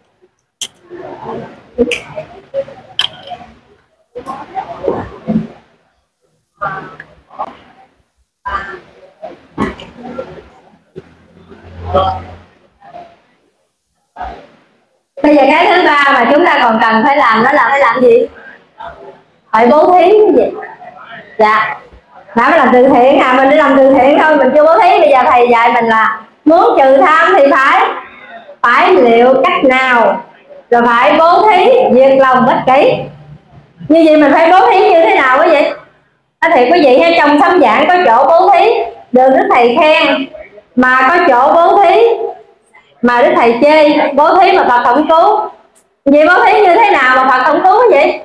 Bây giờ cái thứ ba mà chúng ta còn cần phải làm đó là phải làm gì? Phải bố thí cái gì? Dạ. Đã mới làm từ thiện à, mình đi làm từ thiện thôi, mình chưa bố thí. Bây giờ thầy dạy mình là muốn trừ tham thì phải phải liệu cách nào, rồi phải bố thí việc lòng ích kỷ. Như vậy mình phải bố thí như thế nào quý vị? Nói thiệt quý vị, hay trong sấm giảng có chỗ bố thí được Đức Thầy khen, mà có chỗ bố thí mà Đức Thầy chê. Bố thí mà Phật không cứu. Vậy bố thí như thế nào mà Phật không cứu quý vị?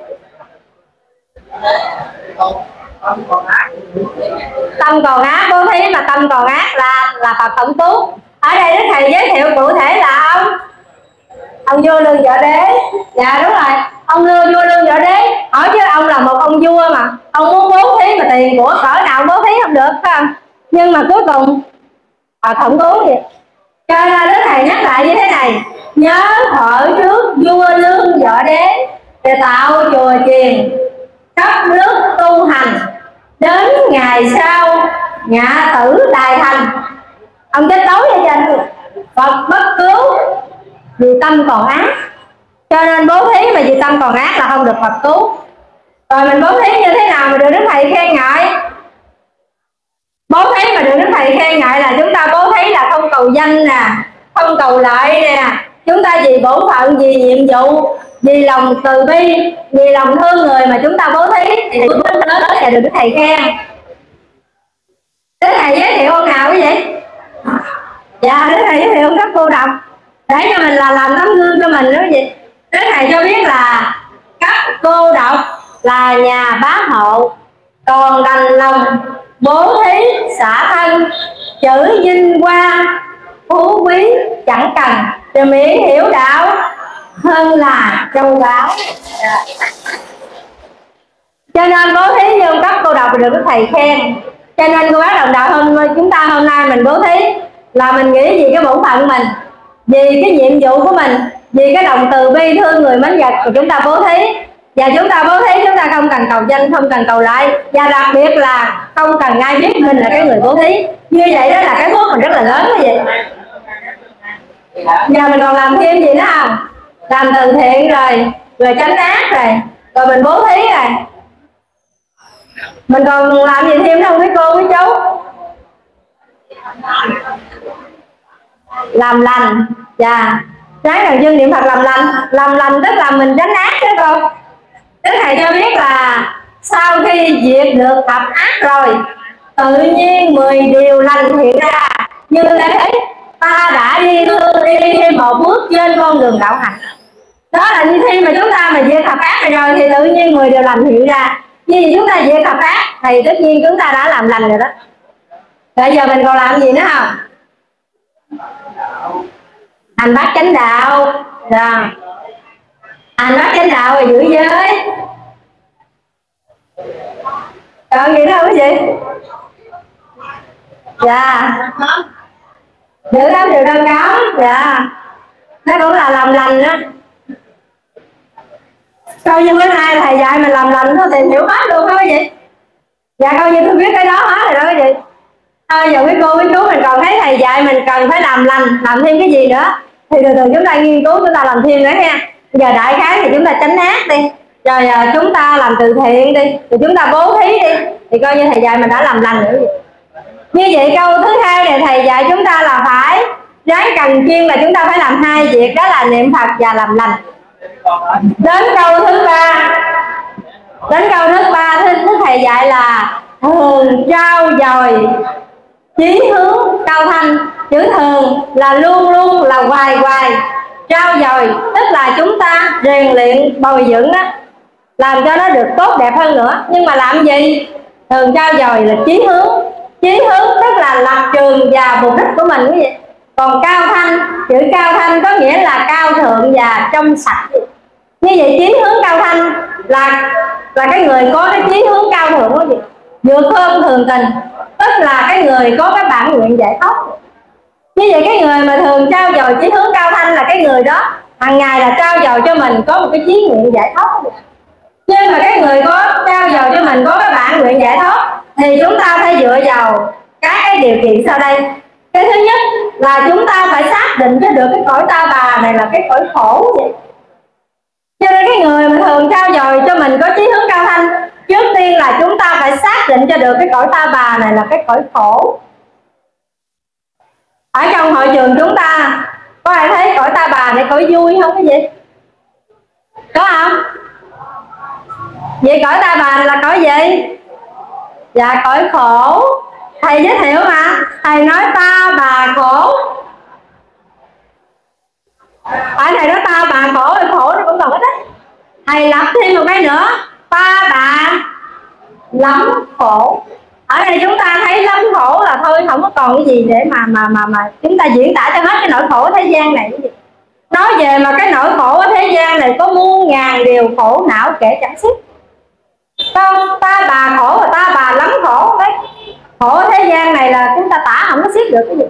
Tâm còn ác, bố thí mà tâm còn ác là là Phật không cứu. Ở đây Đức Thầy giới thiệu cụ thể là ông ông vua Lương Võ Đế. Dạ đúng rồi, ông vua vua Lương Võ Đế. Hỏi chứ ông là một ông vua mà ông muốn bố thí mà tiền của cỡ nào bố thí không được, phải không? Nhưng mà cuối cùng Phật không cứu gì. Cho nên Đức Thầy nhắc lại như thế này: nhớ thuở trước vua Lương Võ Đế để tạo chùa chiền khắp nước tu hành, đến ngày sau ngạ tử đài thành. Ông chết tối vậy trên Phật bất cứu vì tâm còn ác. Cho nên bố thí mà vì tâm còn ác là không được Phật cứu. Rồi mình bố thí như thế nào mà được Đức Thầy khen ngợi? Bố thí mà được Đức Thầy khen ngợi là chúng ta bố thí là không cầu danh nè, không cầu lợi nè, chúng ta vì bổn phận, vì nhiệm vụ, vì lòng từ bi, vì lòng thương người mà chúng ta bố thí thì chúng ta sẽ được Đức Thầy khen. Đức Thầy giới thiệu ông nào quý vị? Dạ, Đức Thầy giới thiệu ông Các Cô Độc để cho mình là làm tấm gương cho mình đó quý vị. Đức Thầy cho biết là Các Cô Độc là nhà bá hộ, còn đành lòng bố thí xả thân, chữ vinh quang phú quý chẳng cần, rồi miễn hiểu đạo hơn là châu báu. Cho nên bố thí như ông Các Cô Độc được Đức Thầy khen. Cho nên cô bác đồng đạo hôm chúng ta hôm nay mình bố thí là mình nghĩ vì cái bổn phận mình, vì cái nhiệm vụ của mình, vì cái lòng từ bi thương người mến vật của chúng ta bố thí. Và chúng ta bố thí chúng ta không cần cầu danh, không cần cầu lại, và đặc biệt là không cần ai biết mình là cái người bố thí. Như vậy đó là cái phước mình rất là lớn như vậy. Giờ mình còn làm thêm gì nữa không? Làm từ thiện rồi, rồi tránh ác rồi, rồi mình bố thí rồi, mình còn làm gì thêm không quý cô quý chú? Làm lành. Dạ, sáng gần dương niệm Phật làm lành. Làm lành tức là mình tránh ác đó cô. Đức Thầy cho biết là sau khi diệt được thập ác rồi, tự nhiên mười điều lành hiện ra. Như thế ta đã đi đi thêm một bước trên con đường đạo hạnh. Đó là như khi mà chúng ta mà diệt thập ác rồi thì tự nhiên mười điều lành hiện ra. Như vậy chúng ta diệt thập ác thì tất nhiên chúng ta đã làm lành rồi đó. Bây giờ mình còn làm gì nữa không? Hành bát chánh đạo. Rồi hành bát chánh đạo rồi giữ giới. Còn gì nữa không quý vị? Dạ, giữ tám điều đơn cấm. Dạ, nó cũng là làm lành đó. Coi như bữa nay thầy dạy mình làm lành, nó tìm hiểu hết luôn đó quý vị. Dạ, coi như tôi biết cái đó hết rồi đó quý vị. Thôi giờ quý cô quý chú mình còn thấy thầy dạy mình cần phải làm lành, làm thêm cái gì nữa thì từ từ chúng ta nghiên cứu, chúng ta làm thêm nữa nha. Bây giờ đại khái thì chúng ta tránh ác đi, rồi à, chúng ta làm từ thiện đi, rồi chúng ta bố thí đi, thì coi như thầy dạy mình đã làm lành nữa. Như vậy câu thứ hai này thầy dạy chúng ta là phải ráng cần chuyên, là chúng ta phải làm hai việc, đó là niệm Phật và làm lành. Đến câu thứ ba, đến câu thứ ba thứ, thứ thầy dạy là thường trao dồi chí hướng cao thanh. Chữ thường là luôn luôn, là hoài hoài. Trao dồi tức là chúng ta rèn luyện bồi dưỡng đó, làm cho nó được tốt đẹp hơn nữa. Nhưng mà làm gì? Thường trao dồi là chí hướng. Chí hướng tức là lập trường và mục đích của mình quý vị. Còn cao thanh, chữ cao thanh có nghĩa là cao thượng và trong sạch. Như vậy chí hướng cao thanh là là cái người có cái chí hướng cao thượng quý vị, vượt hơn thường tình, tức là cái người có cái bản nguyện giải thoát. Như vậy cái người mà thường trao dồi chí hướng cao thanh là cái người đó hàng ngày là trao dồi cho mình có một cái chí nguyện giải thoát. Nhưng mà cái người có trao dồi cho mình có cái bản nguyện giải thoát thì chúng ta phải dựa vào các cái điều kiện sau đây. Cái thứ nhất là chúng ta phải xác định cho được cái cõi ta bà này là cái cõi khổ vậy. Cho nên cái người mà thường trao dồi cho mình có chí hướng cao thanh, trước tiên là chúng ta phải xác định cho được cái cõi ta bà này là cái cõi khổ. Ở trong hội trường chúng ta có ai thấy cõi ta bà này cõi vui không cái gì? Có không? Vậy cõi ta bà là cõi gì? Dạ cõi khổ. Thầy giới thiệu mà, thầy nói ta bà khổ. Phải thầy nói ta bà khổ thì khổ nó cũng còn ít đấy. Thầy lập thêm một cái nữa, ta bà lắm khổ. Ở đây chúng ta thấy lắm khổ là thôi, không có còn cái gì để mà mà mà mà chúng ta diễn tả cho hết cái nỗi khổ thế gian này. Nói về mà cái nỗi khổ ở thế gian này có muôn ngàn điều khổ não kể chẳng xiết. Không, ta bà khổ và ta bà lắm khổ đấy. Khổ ở thế gian này là chúng ta tả không có xiết được cái gì.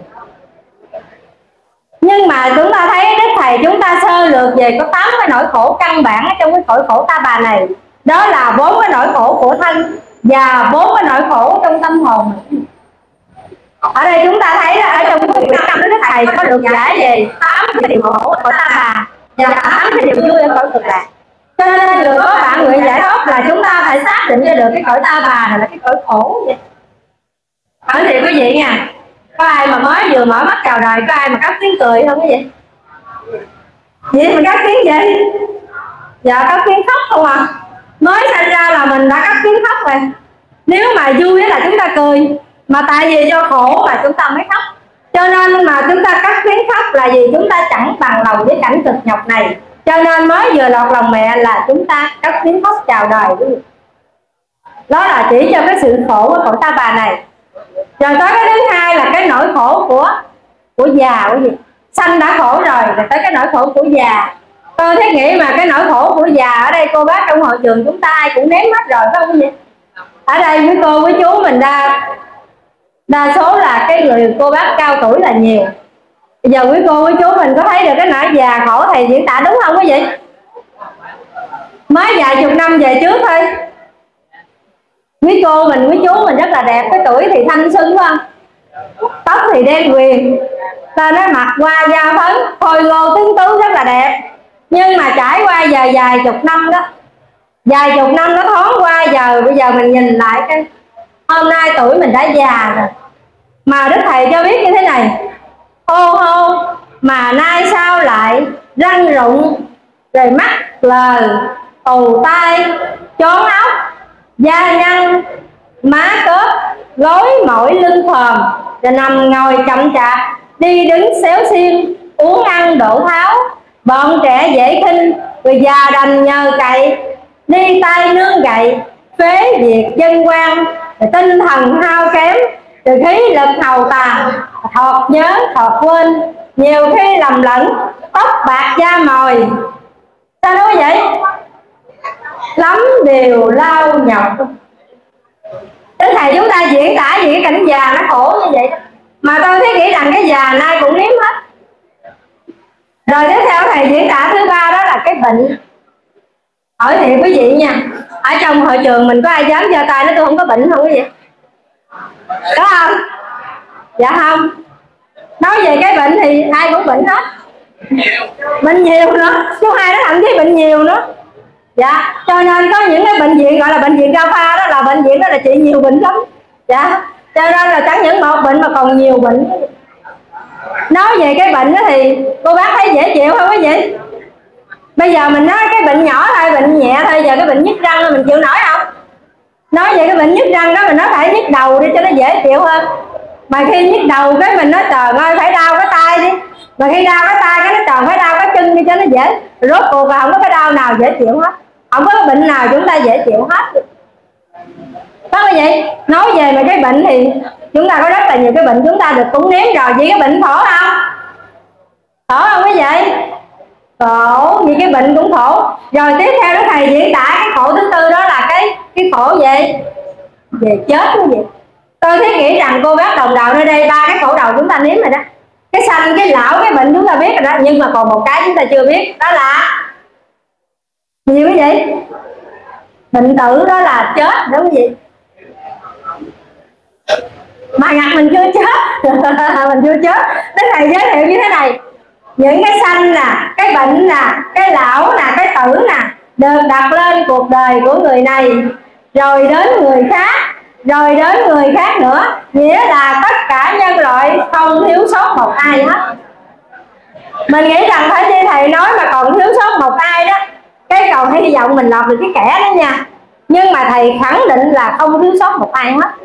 Nhưng mà chúng ta thấy Đức Thầy chúng ta sơ lược về có tám cái nỗi khổ căn bản ở trong cái cõi khổ ta bà này. Đó là bốn cái nỗi khổ của thân và bốn cái nỗi khổ trong tâm hồn. Ở đây chúng ta thấy là ở trong cái năm Đức Thầy có được giải về tám cái điều khổ của ta bà và tám cái điều vui ở cõi cực lạc. Cho nên được có bạn nguyện giải thoát là chúng ta phải xác định cho được cái cõi ta bà này là cái cõi khổ vậy. Hỏi thì quý vị nha, có ai mà mới vừa mở mắt chào đời, có ai mà cất tiếng cười không cái gì? Vậy mình cất tiếng gì? Dạ cất tiếng khóc không à? Mới sinh ra là mình đã cất tiếng khóc rồi. Nếu mà vui là chúng ta cười, mà tại vì do khổ mà chúng ta mới khóc. Cho nên mà chúng ta cất tiếng khóc là vì chúng ta chẳng bằng lòng với cảnh cực nhọc này. Cho nên mới vừa lọt lòng mẹ là chúng ta cất tiếng khóc chào đời. Đó là chỉ cho cái sự khổ của cõi ta bà này. Rồi tới cái thứ hai là cái nỗi khổ của của già quý vị. Sanh đã khổ rồi, rồi tới cái nỗi khổ của già. Tôi thiết nghĩ mà cái nỗi khổ của già ở đây cô bác trong hội trường chúng ta ai cũng nếm hết rồi phải không vậy? Ở đây với cô với chú mình đa đa số là cái người cô bác cao tuổi là nhiều. Bây giờ quý cô với chú mình có thấy được cái nỗi già khổ thầy diễn tả đúng không quý vị? Mới vài chục năm về trước thôi, quý cô mình quý chú mình rất là đẹp, cái tuổi thì thanh xuân phải không? Tóc thì đen quyền, ta nói mặt qua da phấn, khôi ngô tướng tú rất là đẹp. Nhưng mà trải qua giờ vài chục năm đó, vài chục năm nó thoáng qua, giờ bây giờ mình nhìn lại cái hôm nay tuổi mình đã già rồi. Mà Đức Thầy cho biết như thế này: hô hô mà nay sao lại răng rụng, rồi mắt lờ, tù tai, chón óc, da nhăn, má cớp, gối mỏi lưng phòm, rồi nằm ngồi chậm chạp, đi đứng xéo xiên, uống ăn đổ tháo, bọn trẻ dễ khinh, rồi già đành nhờ cậy, đi tay nương gậy, phế việc dân quan, rồi tinh thần hao kém, rồi khí lực hầu tàn, thọt nhớ thọt quên, nhiều khi lầm lẫn, tóc bạc da mồi. Sao nói vậy? Lắm điều lao nhọc. Đức Thầy chúng ta diễn tả về cái cảnh già nó khổ như vậy đó. Mà tôi thấy nghĩ rằng cái già nay cũng nếm hết. Rồi tiếp theo Thầy diễn tả thứ ba đó là cái bệnh. Hỏi thiệt quý vị nha, ở trong hội trường mình có ai dám giơ tay nói tôi không có bệnh không quý vị? Có không? Dạ không. Nói về cái bệnh thì ai cũng bệnh hết. Bệnh nhiều nữa, chú hai nó thậm chí bệnh nhiều nữa. Dạ, cho nên có những cái bệnh viện gọi là bệnh viện cao pha đó, là bệnh viện đó là trị nhiều bệnh lắm. Dạ, cho nên là chẳng những một bệnh mà còn nhiều bệnh. Nói về cái bệnh đó thì cô bác thấy dễ chịu không quý vị? Bây giờ mình nói cái bệnh nhỏ thôi, bệnh nhẹ thôi, giờ cái bệnh nhức răng mình chịu nổi không? Nói về cái bệnh nhức răng đó mình nói phải nhức đầu đi cho nó dễ chịu hơn. Mà khi nhức đầu cái mình nói trời ơi phải đau cái tay đi. Mà khi đau cái tay cái nó trời phải đau cái chân đi cho nó dễ. Rốt cuộc là không có cái đau nào dễ chịu hết. Không có cái bệnh nào chúng ta dễ chịu hết. Đó là vậy. Nói về mà cái bệnh thì chúng ta có rất là nhiều cái bệnh chúng ta được cũng nếm rồi. Vì cái bệnh khổ không? Khổ không quý vị? Khổ, vì cái bệnh cũng khổ. Rồi tiếp theo đó thầy diễn tả cái khổ thứ tư đó là cái cái khổ về về chết quý vị. Tôi thiết nghĩ rằng cô bác đồng đạo nơi đây ba cái khổ đầu chúng ta nếm rồi đó. Cái sanh, cái lão, cái bệnh chúng ta biết rồi đó. Nhưng mà còn một cái chúng ta chưa biết. Đó là gì quý vị? Bệnh tử, đó là chết đó quý vị. Mà ngặt mình chưa chết mình chưa chết. Đến thầy giới thiệu như thế này. Những cái sanh nè, cái bệnh nè, cái lão nè, cái tử nè được đặt lên cuộc đời của người này, rồi đến người khác, rồi đến người khác nữa. Nghĩa là tất cả nhân loại không thiếu sót một ai hết. Mình nghĩ rằng phải như thầy nói mà còn thiếu sót một ai đó, cái còn hy vọng mình lọt được cái kẻ đó nha. Nhưng mà thầy khẳng định là không thiếu sót một ai hết.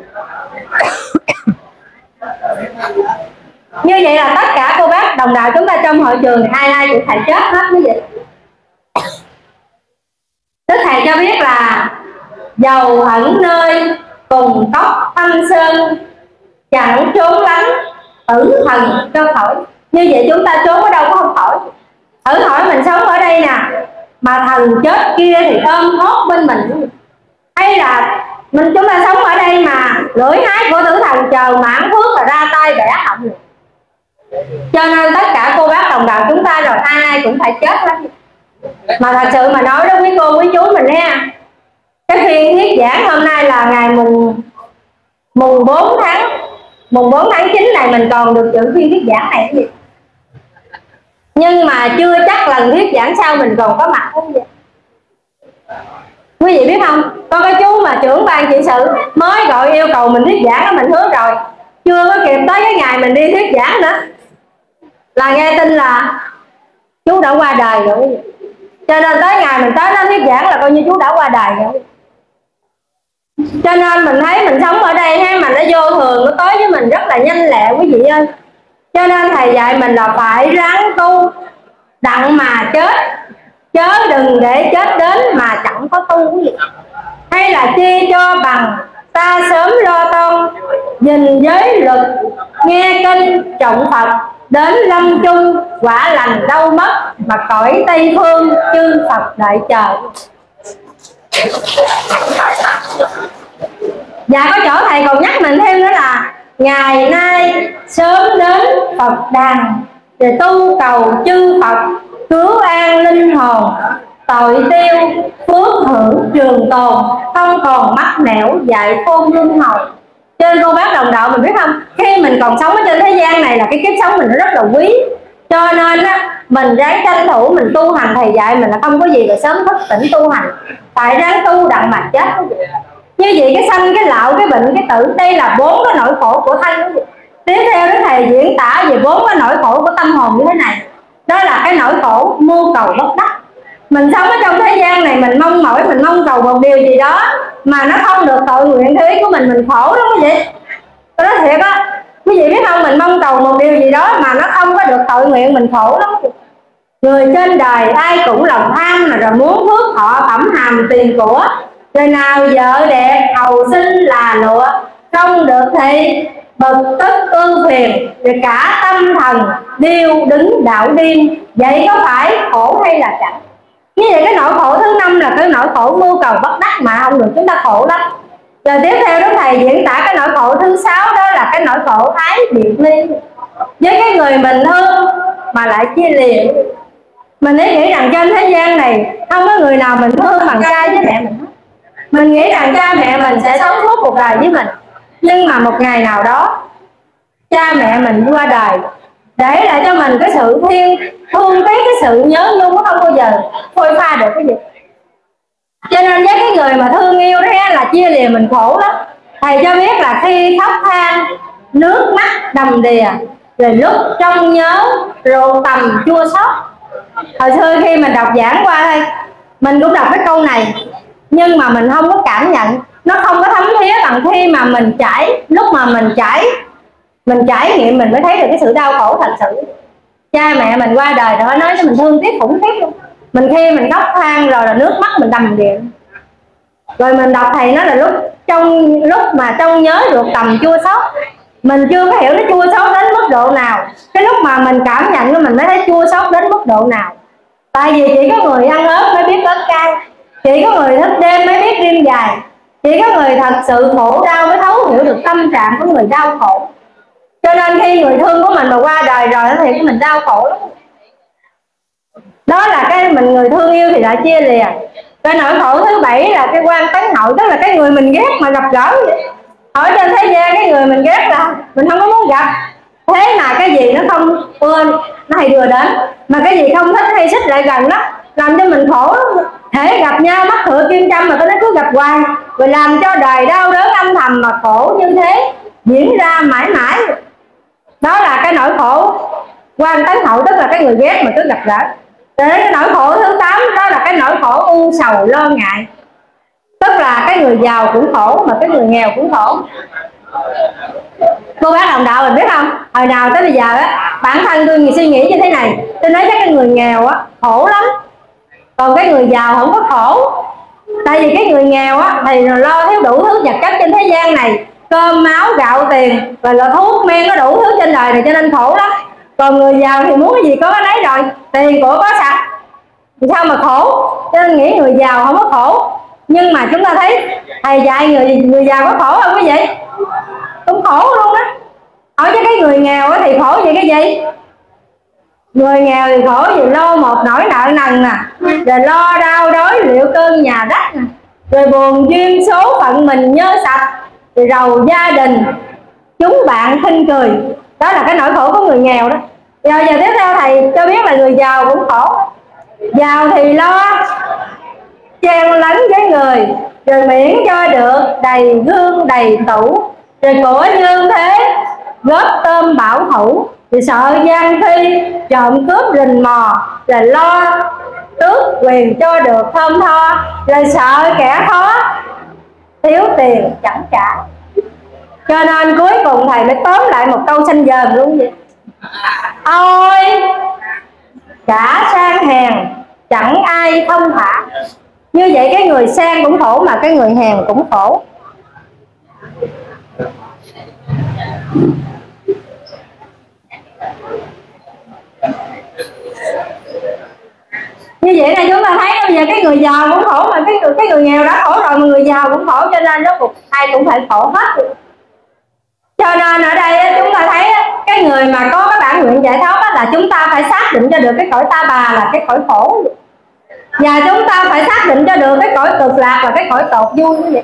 Như vậy là tất cả cô bác đồng đạo chúng ta trong hội trường ai ai cũng thầy chết hết như vậy. Đức thầy cho biết là dầu ẩn nơi cùng tóc thanh sơn, chẳng trốn lánh tử thần cho khỏi. Như vậy chúng ta trốn ở đâu có không khỏi. Thử hỏi mình sống ở đây nè, mà thần chết kia thì ôm hốt bên mình. Hay là mình chúng ta sống ở đây mà lưỡi hái của tử thần chờ mãn phước và ra tay bẻ họng. Cho nên tất cả cô bác đồng đạo chúng ta rồi ai ai cũng phải chết lắm. Mà thật sự mà nói đó quý cô quý chú mình nha, cái phiên thuyết giảng hôm nay là ngày mùng mùng bốn tháng mùng bốn tháng chín này mình còn được dự phiên thuyết giảng này gì. Nhưng mà chưa chắc lần thuyết giảng sau mình còn có mặt không vậy. Quý vị biết không, có cái chú mà trưởng ban trị sự mới gọi yêu cầu mình thuyết giảng đó, mình hứa rồi, chưa có kịp tới cái ngày mình đi thuyết giảng nữa là nghe tin là chú đã qua đời rồi. Cho nên tới ngày mình tới đó thuyết giảng là coi như chú đã qua đời rồi. Cho nên mình thấy mình sống ở đây ha, mà nó vô thường, nó tới với mình rất là nhanh lẹ quý vị ơi. Cho nên thầy dạy mình là phải ráng tu đặng mà chết, chớ đừng để chết đến mà chẳng có tu quý vị. Hay là chi cho bằng ta sớm lo toan, nhìn giới luật, nghe kinh trọng Phật, đến lâm chung quả lành đâu mất, mà cõi Tây Phương chư Phật đợi chờ. Dạ có chỗ thầy còn nhắc mình thêm nữa là ngày nay sớm đến Phật đàn để tu cầu chư Phật cứu an linh hồn, tội tiêu phước hưởng trường tồn, không còn mắc nẻo dạy khôn luân hồi. Cho nên cô bác đồng đạo mình biết không, khi mình còn sống ở trên thế gian này là cái kiếp sống mình nó rất là quý. Cho nên á, mình ráng tranh thủ mình tu hành. Thầy dạy mình là không có gì là sớm thức tỉnh tu hành, phải ráng tu đặng mà chết. Như vậy cái sanh, cái lão, cái bệnh, cái tử, đây là bốn cái nỗi khổ của thân. Tiếp theo đó thầy diễn tả về bốn cái nỗi khổ của tâm hồn như thế này. Đó là cái nỗi khổ mưu cầu bất đắc. Mình sống ở trong thế gian này mình mong mỏi, mình mong cầu một điều gì đó mà nó không được tội nguyện theo ý của mình, mình khổ lắm quý vị. Tôi nói thiệt á, quý vị biết không, mình mong cầu một điều gì đó mà nó không có được tội nguyện, mình khổ lắm. Người trên đời ai cũng lòng tham mà rồi muốn phước họ phẩm hàm tiền của, rồi nào vợ đẹp hầu sinh là lụa, không được thì bực tức ưu phiền, rồi cả tâm thần điêu đứng đạo điên. Vậy có phải khổ hay là chẳng? Như vậy cái nỗi khổ thứ năm là cái nỗi khổ mưu cầu bất đắc mà không được, chúng ta khổ lắm. Rồi tiếp theo đó thầy diễn tả cái nỗi khổ thứ sáu, đó là cái nỗi khổ ái biệt ly. Với cái người mình thương mà lại chia lìa. Mình nghĩ rằng trên thế gian này không có người nào mình thương bằng cha với mẹ mình. Mình nghĩ rằng cha mẹ mình sẽ sống suốt cuộc đời với mình, nhưng mà một ngày nào đó cha mẹ mình qua đời, để lại cho mình cái sự thiên thương tiếc, cái sự nhớ nhung không bao giờ phôi pha được cái gì. Cho nên với cái người mà thương yêu đó là chia lìa mình khổ lắm. Thầy cho biết là khi khóc than nước mắt đầm đìa, rồi lúc trong nhớ rượu tầm chua xót. Hồi xưa khi mình đọc giảng qua đây, mình cũng đọc cái câu này nhưng mà mình không có cảm nhận. nó không có thấm thía bằng khi mà mình trải, lúc mà mình trải mình trải nghiệm mình mới thấy được cái sự đau khổ thật sự. Cha mẹ mình qua đời rồi nói cho mình thương tiếc khủng khiếp luôn. Mình khi mình khóc than rồi là nước mắt mình đầm đìa. Rồi mình đọc thầy nói là lúc trong lúc mà trong nhớ ruột tầm chua xót, mình chưa có hiểu nó chua xót đến mức độ nào. Cái lúc mà mình cảm nhận nó mình mới thấy chua xót đến mức độ nào. Tại vì chỉ có người ăn ớt mới biết ớt cay, chỉ có người thức đêm mới biết đêm dài, chỉ có người thật sự khổ đau mới thấu hiểu được tâm trạng của người đau khổ. Cho nên khi người thương của mình mà qua đời rồi thì cái mình đau khổ lắm. Đó là cái mình người thương yêu thì đã chia lìa. Cái nỗi khổ thứ bảy là cái quan tấn hậu, tức là cái người mình ghét mà gặp gỡ vậy. Ở trên thế gian cái người mình ghét là mình không có muốn gặp. Thế mà cái gì nó không ưa nó hay đưa đến, mà cái gì không thích hay xích lại gần đó làm cho mình khổ lắm. Thể gặp nhau mắt thựa kim châm mà tôi nói cứ gặp hoài, rồi làm cho đời đau đớn âm thầm mà khổ như thế diễn ra mãi mãi. Đó là cái nỗi khổ quan tấn hậu, tức là cái người ghét mà cứ gặp gỡ. Để cái nỗi khổ thứ tám đó là cái nỗi khổ u sầu lo ngại, tức là cái người giàu cũng khổ mà cái người nghèo cũng khổ. Cô bác đồng đạo mình biết không, hồi nào tới bây giờ á, bản thân tôi suy nghĩ như thế này, tôi nói chắc cái người nghèo á khổ lắm, còn cái người giàu không có khổ. Tại vì cái người nghèo á thì lo thiếu đủ thứ vật chất trên thế gian này, cơm máu gạo tiền và là thuốc men có đủ thứ trên đời này cho nên khổ lắm. Còn người giàu thì muốn cái gì có cái đấy rồi, tiền của có sạch thì sao mà khổ. Cho nên nghĩ người giàu không có khổ. Nhưng mà chúng ta thấy thầy dạy người người giàu có khổ không quý vị? Cũng khổ luôn đó. Ở cho cái người nghèo thì khổ vì cái gì? Người nghèo thì khổ vì lo một nỗi nợ nần nè, rồi lo đau đói liệu cơn nhà đất nè, rồi buồn duyên số phận mình nhơ sạch, rồi giàu gia đình chúng bạn khinh cười. Đó là cái nỗi khổ của người nghèo đó. Rồi giờ tiếp theo thầy cho biết là người giàu cũng khổ. Giàu thì lo chen lấn với người, rồi miễn cho được đầy gương đầy tủ, rồi của như thế góp tôm bảo thủ, thì sợ gian phi trộm cướp rình mò, rồi lo tước quyền cho được thơm tho, rồi sợ kẻ khó thiếu tiền chẳng trả. Cho nên cuối cùng thầy mới tóm lại một câu xanh dờn luôn vậy: ôi cả sang hèn chẳng ai thông thả. Như vậy cái người sang cũng khổ mà cái người hèn cũng khổ. Như vậy là chúng ta thấy bây giờ cái người giàu cũng khổ mà cái người, cái người nghèo đã khổ rồi mà người giàu cũng khổ, cho nên rốt cuộc ai cũng phải khổ hết. Cho nên ở đây chúng ta thấy cái người mà có cái bản nguyện giải thoát là chúng ta phải xác định cho được cái cõi ta bà là cái cõi khổ, và chúng ta phải xác định cho được cái cõi cực lạc là cái cõi tột vui như vậy.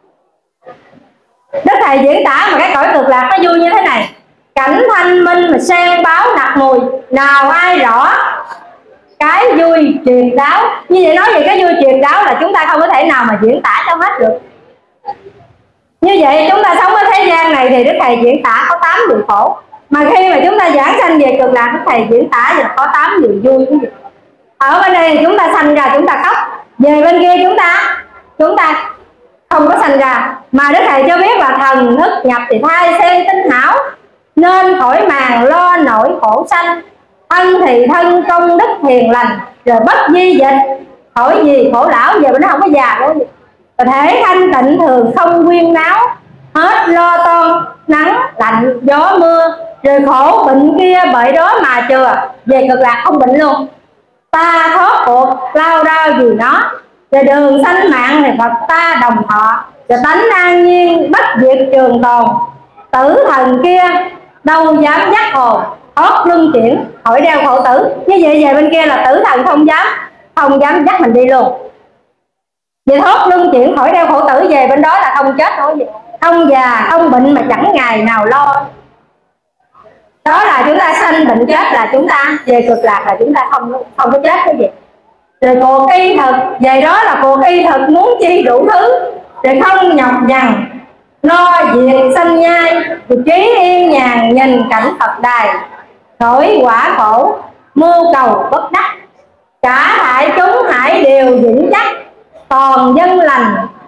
Đức thầy diễn tả mà cái cõi cực lạc nó vui như thế này: cảnh thanh minh mà sen báo nặc mùi, nào ai rõ cái vui truyền đáo. Như vậy nói về cái vui truyền đáo là chúng ta không có thể nào mà diễn tả cho hết được. Như vậy chúng ta sống ở thế gian này thì Đức thầy diễn tả có tám điều khổ, mà khi mà chúng ta giảng sanh về cực lạc Đức thầy diễn tả là có tám điều vui. Ở bên đây thì chúng ta sanh ra chúng ta khóc, về bên kia chúng ta chúng ta không có sanh ra. Mà Đức thầy cho biết là thần thức nhập thì thai sen tinh hảo, nên khỏi màng lo nỗi khổ sanh. Thân thì thân công đức hiền lành, rồi bất di dịch khỏi gì khổ lão. Giờ nó không có già nữa, và thể thanh tịnh thường không quyên náo, hết lo toan nắng lạnh gió mưa, rồi khổ bệnh kia bởi đó mà chừa. Về cực lạc không bệnh luôn, ta thoát cuộc lao đao vì nó, rồi đường sanh mạng thì Phật ta đồng thọ, rồi tánh an nhiên bất diệt trường tồn. Tử thần kia đâu dám dắt hồn, thoát luân chuyển khỏi đeo khổ tử. Như vậy về bên kia là tử thần không dám không dám dắt mình đi luôn. Vì thoát luân chuyển khỏi đeo khổ tử, về bên đó là không chết nữa, không già không bệnh mà chẳng ngày nào lo. Đó là chúng ta sanh bệnh chết là chúng ta về cực lạc là chúng ta không không có chết cái gì. Rồi cuộc y thực, về đó là cuộc y thực muốn chi đủ thứ, rồi không nhọc nhằn lo diệt sanh nhai, rồi trí yên nhàn nhìn cảnh Phật đài, khỏi quả khổ mưu cầu bất đắc. Cả hại chúng hại đều vững chắc, toàn dân lành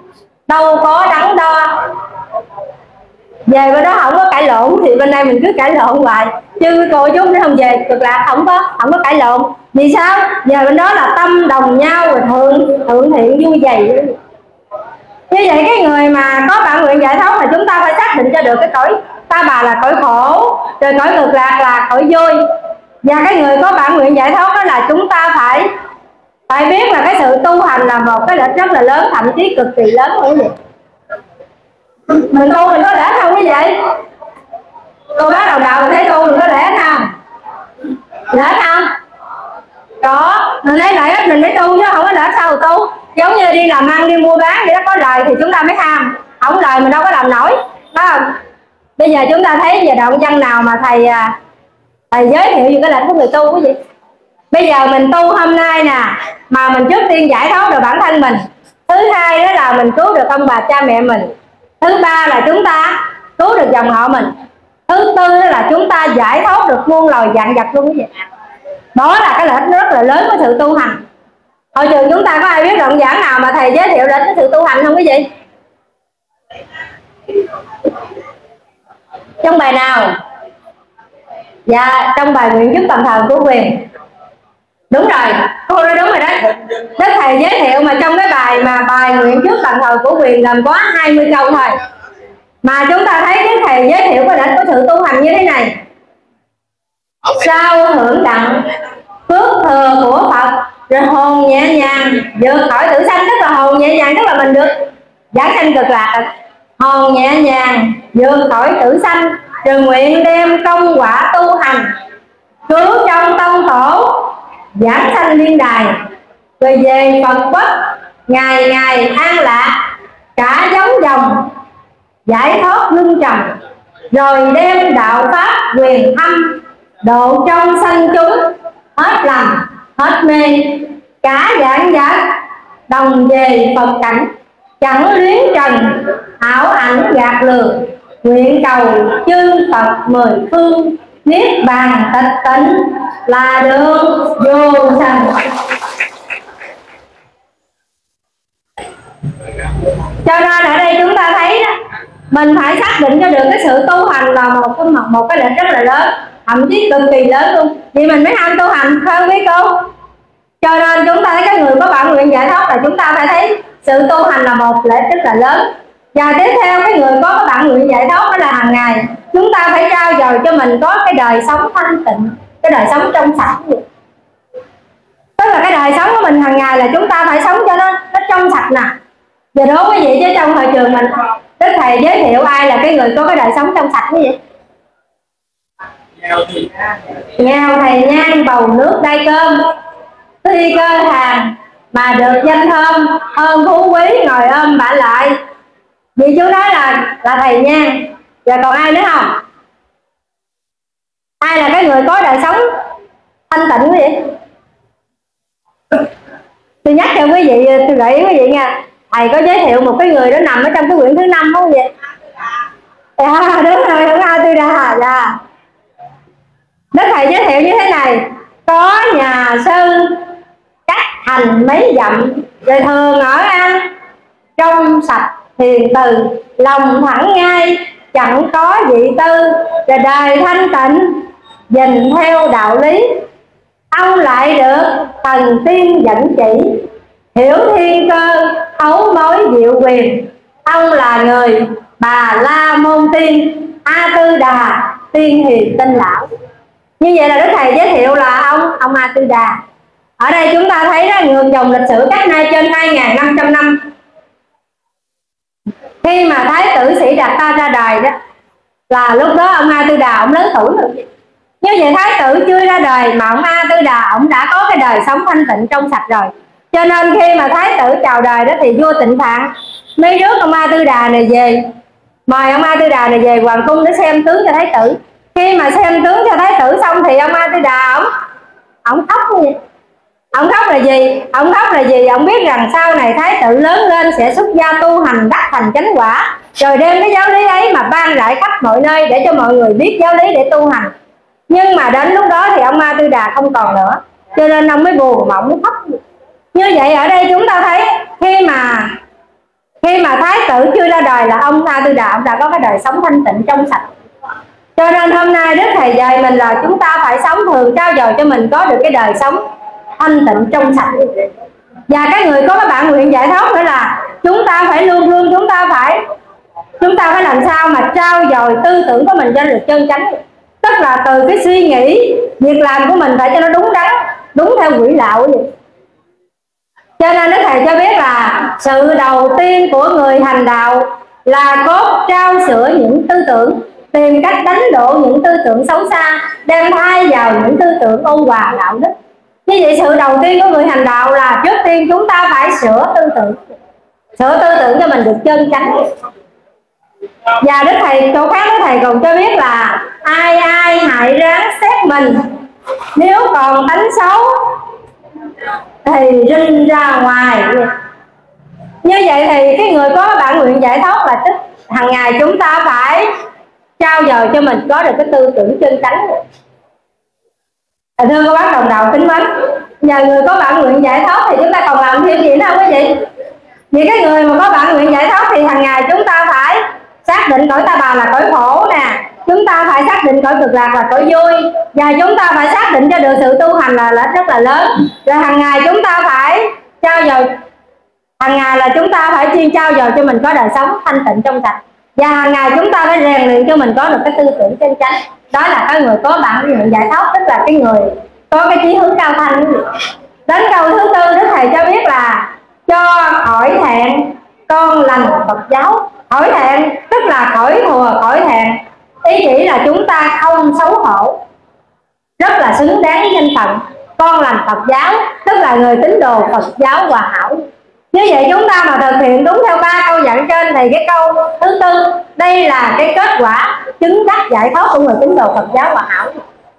đâu có đắn đo. Về bên đó không có cãi lộn thì bên đây mình cứ cãi lộn hoài, chứ cô chú nó không về cực lạc không có không có cãi lộn. Vì sao? Về bên đó là tâm đồng nhau rồi thượng thượng thiện vui vầy. Như vậy cái người mà có bản nguyện giải thoát là chúng ta phải xác định cho được cái cõi ta bà là cõi khổ, rồi cõi cực lạc là cõi vui. Và cái người có bản nguyện giải thoát đó là chúng ta phải phải biết là cái sự tu hành là một cái lợi ích rất là lớn, thậm chí cực kỳ lớn như vậy. Mình tu mình có lẽ không cái vậy? Cô bác đầu đầu mình thấy tu mình có lẽ không? Lẽ không? Có, mình thấy lợi ích mình mới tu chứ không có lẽ sao tu. Giống như đi làm ăn, đi mua bán vậy đó, có lời thì chúng ta mới ham, không lời mình đâu có làm nổi, đó không? Bây giờ chúng ta thấy về đoạn văn nào mà thầy thầy giới thiệu về cái lệnh của người tu cái gì? Bây giờ mình tu hôm nay nè, mà mình trước tiên giải thoát được bản thân mình. Thứ hai đó là mình cứu được ông bà cha mẹ mình. Thứ ba là chúng ta cứu được dòng họ mình. Thứ tư đó là chúng ta giải thoát được muôn loài vạn vật luôn cái gì. Đó là cái lợi ích rất là lớn của sự tu hành. Hồi trường chúng ta có ai biết đoạn giảng nào mà thầy giới thiệu đến cái sự tu hành không cái gì? Trong bài nào? Dạ, trong bài nguyện giúp tầm thần của quyền. Đúng rồi, cô nói đúng rồi đó. Đức thầy giới thiệu mà trong cái bài mà bài nguyện giúp tầm thần của quyền gồm có hai mươi câu thôi. Mà chúng ta thấy Đức thầy giới thiệu cái đỉnh của sự tu hành như thế này: sau hưởng đặng phước thừa của Phật, rồi hồn nhẹ nhàng vượt khỏi tử sanh. Tức là hồn nhẹ nhàng tức là mình được giảng sanh cực lạc. Hồn nhẹ nhàng vượt khỏi tử sanh, rồi nguyện đem công quả tu hành cứu trong tông tổ, giảng sanh liên đài, rồi về Phật quốc ngày ngày an lạc, cả giống dòng giải thoát luân trần, rồi đem đạo pháp quyền âm độ trong sanh chúng, hết lầm hết mê, cả dạng vật đồng về Phật cảnh, chẳng luyến trần ảo ảnh gạt lừa. Nguyện cầu chư Phật mười phương niết bàn tịch tịnh, là đường vô sanh. Cho nên ở đây chúng ta thấy đó, mình phải xác định cho được cái sự tu hành là một cái một cái lợi ích rất là lớn, thậm chí cực kỳ lớn luôn. Vì mình mới ham tu hành hơn quý cô. Cho nên chúng ta thấy cái người có bản nguyện giải thoát là chúng ta phải thấy sự tu hành là một lợi ích rất là lớn. Và tiếp theo cái người có cái bản nguyện giải thoát đó là hàng ngày chúng ta phải trao dồi cho mình có cái đời sống thanh tịnh, cái đời sống trong sạch. Tức là cái đời sống của mình hàng ngày là chúng ta phải sống cho nó nó trong sạch nè. Giờ đó quý vị, chứ trong hội trường mình Đức thầy giới thiệu ai là cái người có cái đời sống trong sạch như vậy? Nghèo thầy nhang bầu nước đay cơm, thi cơ hàng mà được danh thơm, ơn phú quý ngồi ôm bả lại. Vì chú nói là là thầy nhang. Giờ còn ai nữa không? Ai là cái người có đời sống thanh tịnh quý vị? Tôi nhắc cho quý vị, tôi gợi ý quý vị nha. Thầy có giới thiệu một cái người đó nằm ở trong cái quyển thứ năm không vậy? À, đúng rồi, đúng A Tư Đà. Dạ. Đức thầy giới thiệu như thế này: có nhà sư cách thành mấy dặm, rồi thường ở ăn trong sạch hiền từ, lòng thẳng ngay chẳng có vị tư, rồi đời thanh tịnh dình theo đạo lý. Ông lại được thần tiên dẫn chỉ, hiểu thiên cơ thấu mối diệu quyền. Ông là người Bà La Môn Tiên, A Tư Đà tiên hiền tinh lão. Như vậy là Đức thầy giới thiệu là ông ông A Tư Đà. Ở đây chúng ta thấy đó, ngược dòng lịch sử cách nay trên hai nghìn năm trăm năm, khi mà Thái tử Sĩ Đạt Ta ra đời đó, là lúc đó ông A Tư Đà ông lớn tuổi rồi. Như vậy Thái tử chưa ra đời mà ông A Tư Đà ông đã có cái đời sống thanh tịnh trong sạch rồi. Cho nên khi mà Thái tử chào đời đó thì vua Tịnh Phạn mấy rước ông A Tư Đà này về, mời ông A Tư Đà này về hoàng cung để xem tướng cho Thái tử. Khi mà xem tướng cho Thái tử xong thì ông A Tư Đà ông ông khóc như vậy. Ông khóc là gì? Ông khóc là gì? Ông biết rằng sau này Thái tử lớn lên sẽ xuất gia tu hành đắc thành chánh quả, rồi đem cái giáo lý ấy mà ban rải khắp mọi nơi để cho mọi người biết giáo lý để tu hành. Nhưng mà đến lúc đó thì ông A Tư Đà không còn nữa, cho nên ông mới buồn mà ông mới khóc. Như vậy ở đây chúng ta thấy khi mà Khi mà Thái tử chưa ra đời là ông A Tư Đà ông đã có cái đời sống thanh tịnh trong sạch. Cho nên hôm nay Đức Thầy dạy mình là chúng ta phải sống thường trao dồi cho mình có được cái đời sống thanh tịnh trong sạch. Và các người có cái bản nguyện giải thoát nữa là chúng ta phải luôn luôn chúng ta phải chúng ta phải làm sao mà trao dồi tư tưởng của mình cho được chân chánh. Tức là từ cái suy nghĩ, việc làm của mình phải cho nó đúng đắn, đúng theo quỹ đạo vậy. Cho nên Đức Thầy cho biết là sự đầu tiên của người hành đạo là cốt trao sửa những tư tưởng, tìm cách đánh đổ những tư tưởng xấu xa, đem thay vào những tư tưởng ôn hòa đạo đức. Như vậy sự đầu tiên của người hành đạo là trước tiên chúng ta phải sửa tư tưởng, sửa tư tưởng cho mình được chân chánh. Và Đức Thầy chỗ khác Đức Thầy còn cho biết là ai ai hãy ráng xét mình, nếu còn tánh xấu thì rinh ra ngoài. Như vậy thì cái người có bản nguyện giải thoát là tức hàng ngày chúng ta phải trao dồi cho mình có được cái tư tưởng chân chánh. Thưa cô bác đồng đạo kính mến, nhờ người có bản nguyện giải thoát thì chúng ta còn làm thêm gì nữa không quý vị? Vì cái người mà có bản nguyện giải thoát thì hàng ngày chúng ta phải xác định cõi ta bà là cõi khổ nè, chúng ta phải xác định cõi cực lạc là cõi vui, và chúng ta phải xác định cho được sự tu hành là, là rất là lớn. Rồi hàng ngày chúng ta phải trao dồi, hàng ngày là chúng ta phải chuyên trao dồi cho mình có đời sống thanh tịnh trong sạch, và hàng ngày chúng ta phải rèn luyện cho mình có được cái tư tưởng chân chánh. Đó là cái người có bản nguyện giải thoát, tức là cái người có cái chí hướng cao thanh. Đến câu thứ tư Đức Thầy cho biết là cho khỏi thẹn con lành Phật giáo. Khỏi thẹn tức là khỏi thùa, khỏi thẹn ý chỉ là chúng ta không xấu hổ, rất là xứng đáng với danh phận con lành Phật giáo, tức là người tín đồ Phật giáo hòa hảo. Như vậy chúng ta mà thực hiện đúng theo ba câu dặn trên thì cái câu thứ tư đây là cái kết quả chứng đắc giải thoát của người tín đồ Phật giáo hòa hảo.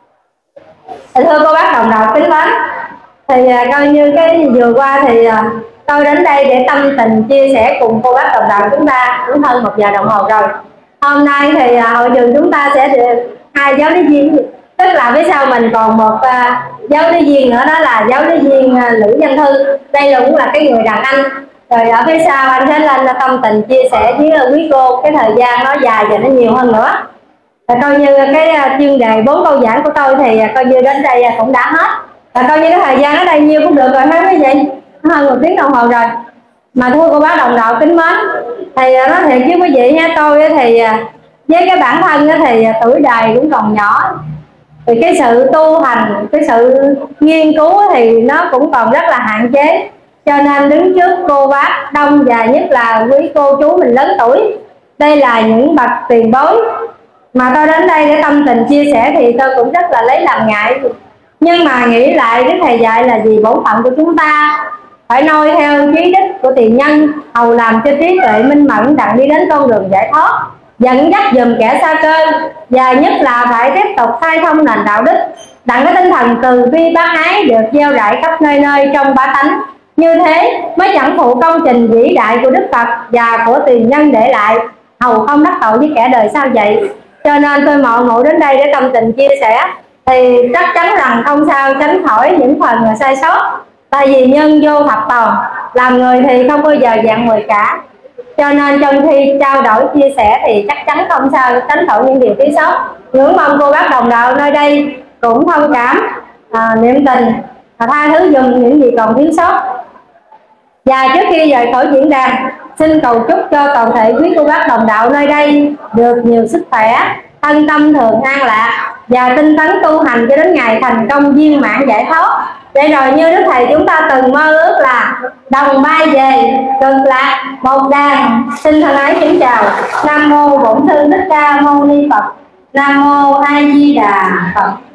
Thì thưa cô bác đồng đạo kính mến, thì coi như cái vừa qua thì tôi đến đây để tâm tình chia sẻ cùng cô bác đồng đạo chúng ta cũng hơn một giờ đồng hồ rồi. Hôm nay thì hội trường chúng ta sẽ được hai giáo lý viên, tức là phía sau mình còn một uh, giáo lý viên nữa, đó là giáo lý viên uh, Lữ Văn Thư. Đây là cũng là cái người đàn anh. Rồi ở phía sau anh sẽ lên uh, tâm tình chia sẻ với uh, quý cô, cái thời gian nó dài và nó nhiều hơn nữa. Rồi coi như cái uh, chuyên đề bốn câu giảng của tôi thì uh, coi như đến đây uh, cũng đã hết. Và coi như cái thời gian ở đây nhiêu cũng được rồi hết quý vị, hơn một tiếng đồng hồ rồi. Mà thưa cô bác đồng đạo kính mến, thì uh, nói thiệt với quý vị nha, tôi uh, thì uh, với cái bản thân uh, thì uh, tuổi đời cũng còn nhỏ, thì cái sự tu hành, cái sự nghiên cứu thì nó cũng còn rất là hạn chế. Cho nên đứng trước cô bác đông và nhất là quý cô chú mình lớn tuổi, đây là những bậc tiền bối mà tôi đến đây để tâm tình chia sẻ thì tôi cũng rất là lấy làm ngại. Nhưng mà nghĩ lại Đức Thầy dạy là vì bổn phận của chúng ta phải noi theo chí đích của tiền nhân, hầu làm cho trí tuệ minh mẫn đặng đi đến con đường giải thoát, dẫn dắt dùm kẻ xa cơ, và nhất là phải tiếp tục khai thông nền đạo đức đặng cái tinh thần từ bi bác ái được gieo rải khắp nơi nơi trong bá tánh. Như thế mới chẳng phụ công trình vĩ đại của Đức Phật và của tiền nhân để lại, hầu không đắc tội với kẻ đời sau vậy. Cho nên tôi mạo muội đến đây để tâm tình chia sẻ thì chắc chắn rằng không sao tránh khỏi những phần sai sót, tại vì nhân vô thập toàn, làm người thì không bao giờ dạng người cả. Cho nên trong khi trao đổi chia sẻ thì chắc chắn không sao tránh khỏi những điều thiếu sót. Ngưỡng mong cô bác đồng đạo nơi đây cũng thông cảm, à, niệm tình và tha thứ dùm những gì còn thiếu sót. Và trước khi rời khỏi diễn đàn, xin cầu chúc cho toàn thể quý cô bác đồng đạo nơi đây được nhiều sức khỏe, thân tâm thường an lạc và tinh tấn tu hành cho đến ngày thành công viên mãn giải thoát. Để rồi như Đức Thầy chúng ta từng mơ ước là đồng bay về cực lạc một đàn. Xin thân ái kính chào. Nam mô Bổn Sư Thích Ca Mâu Ni Phật. Nam mô A Di Đà Phật.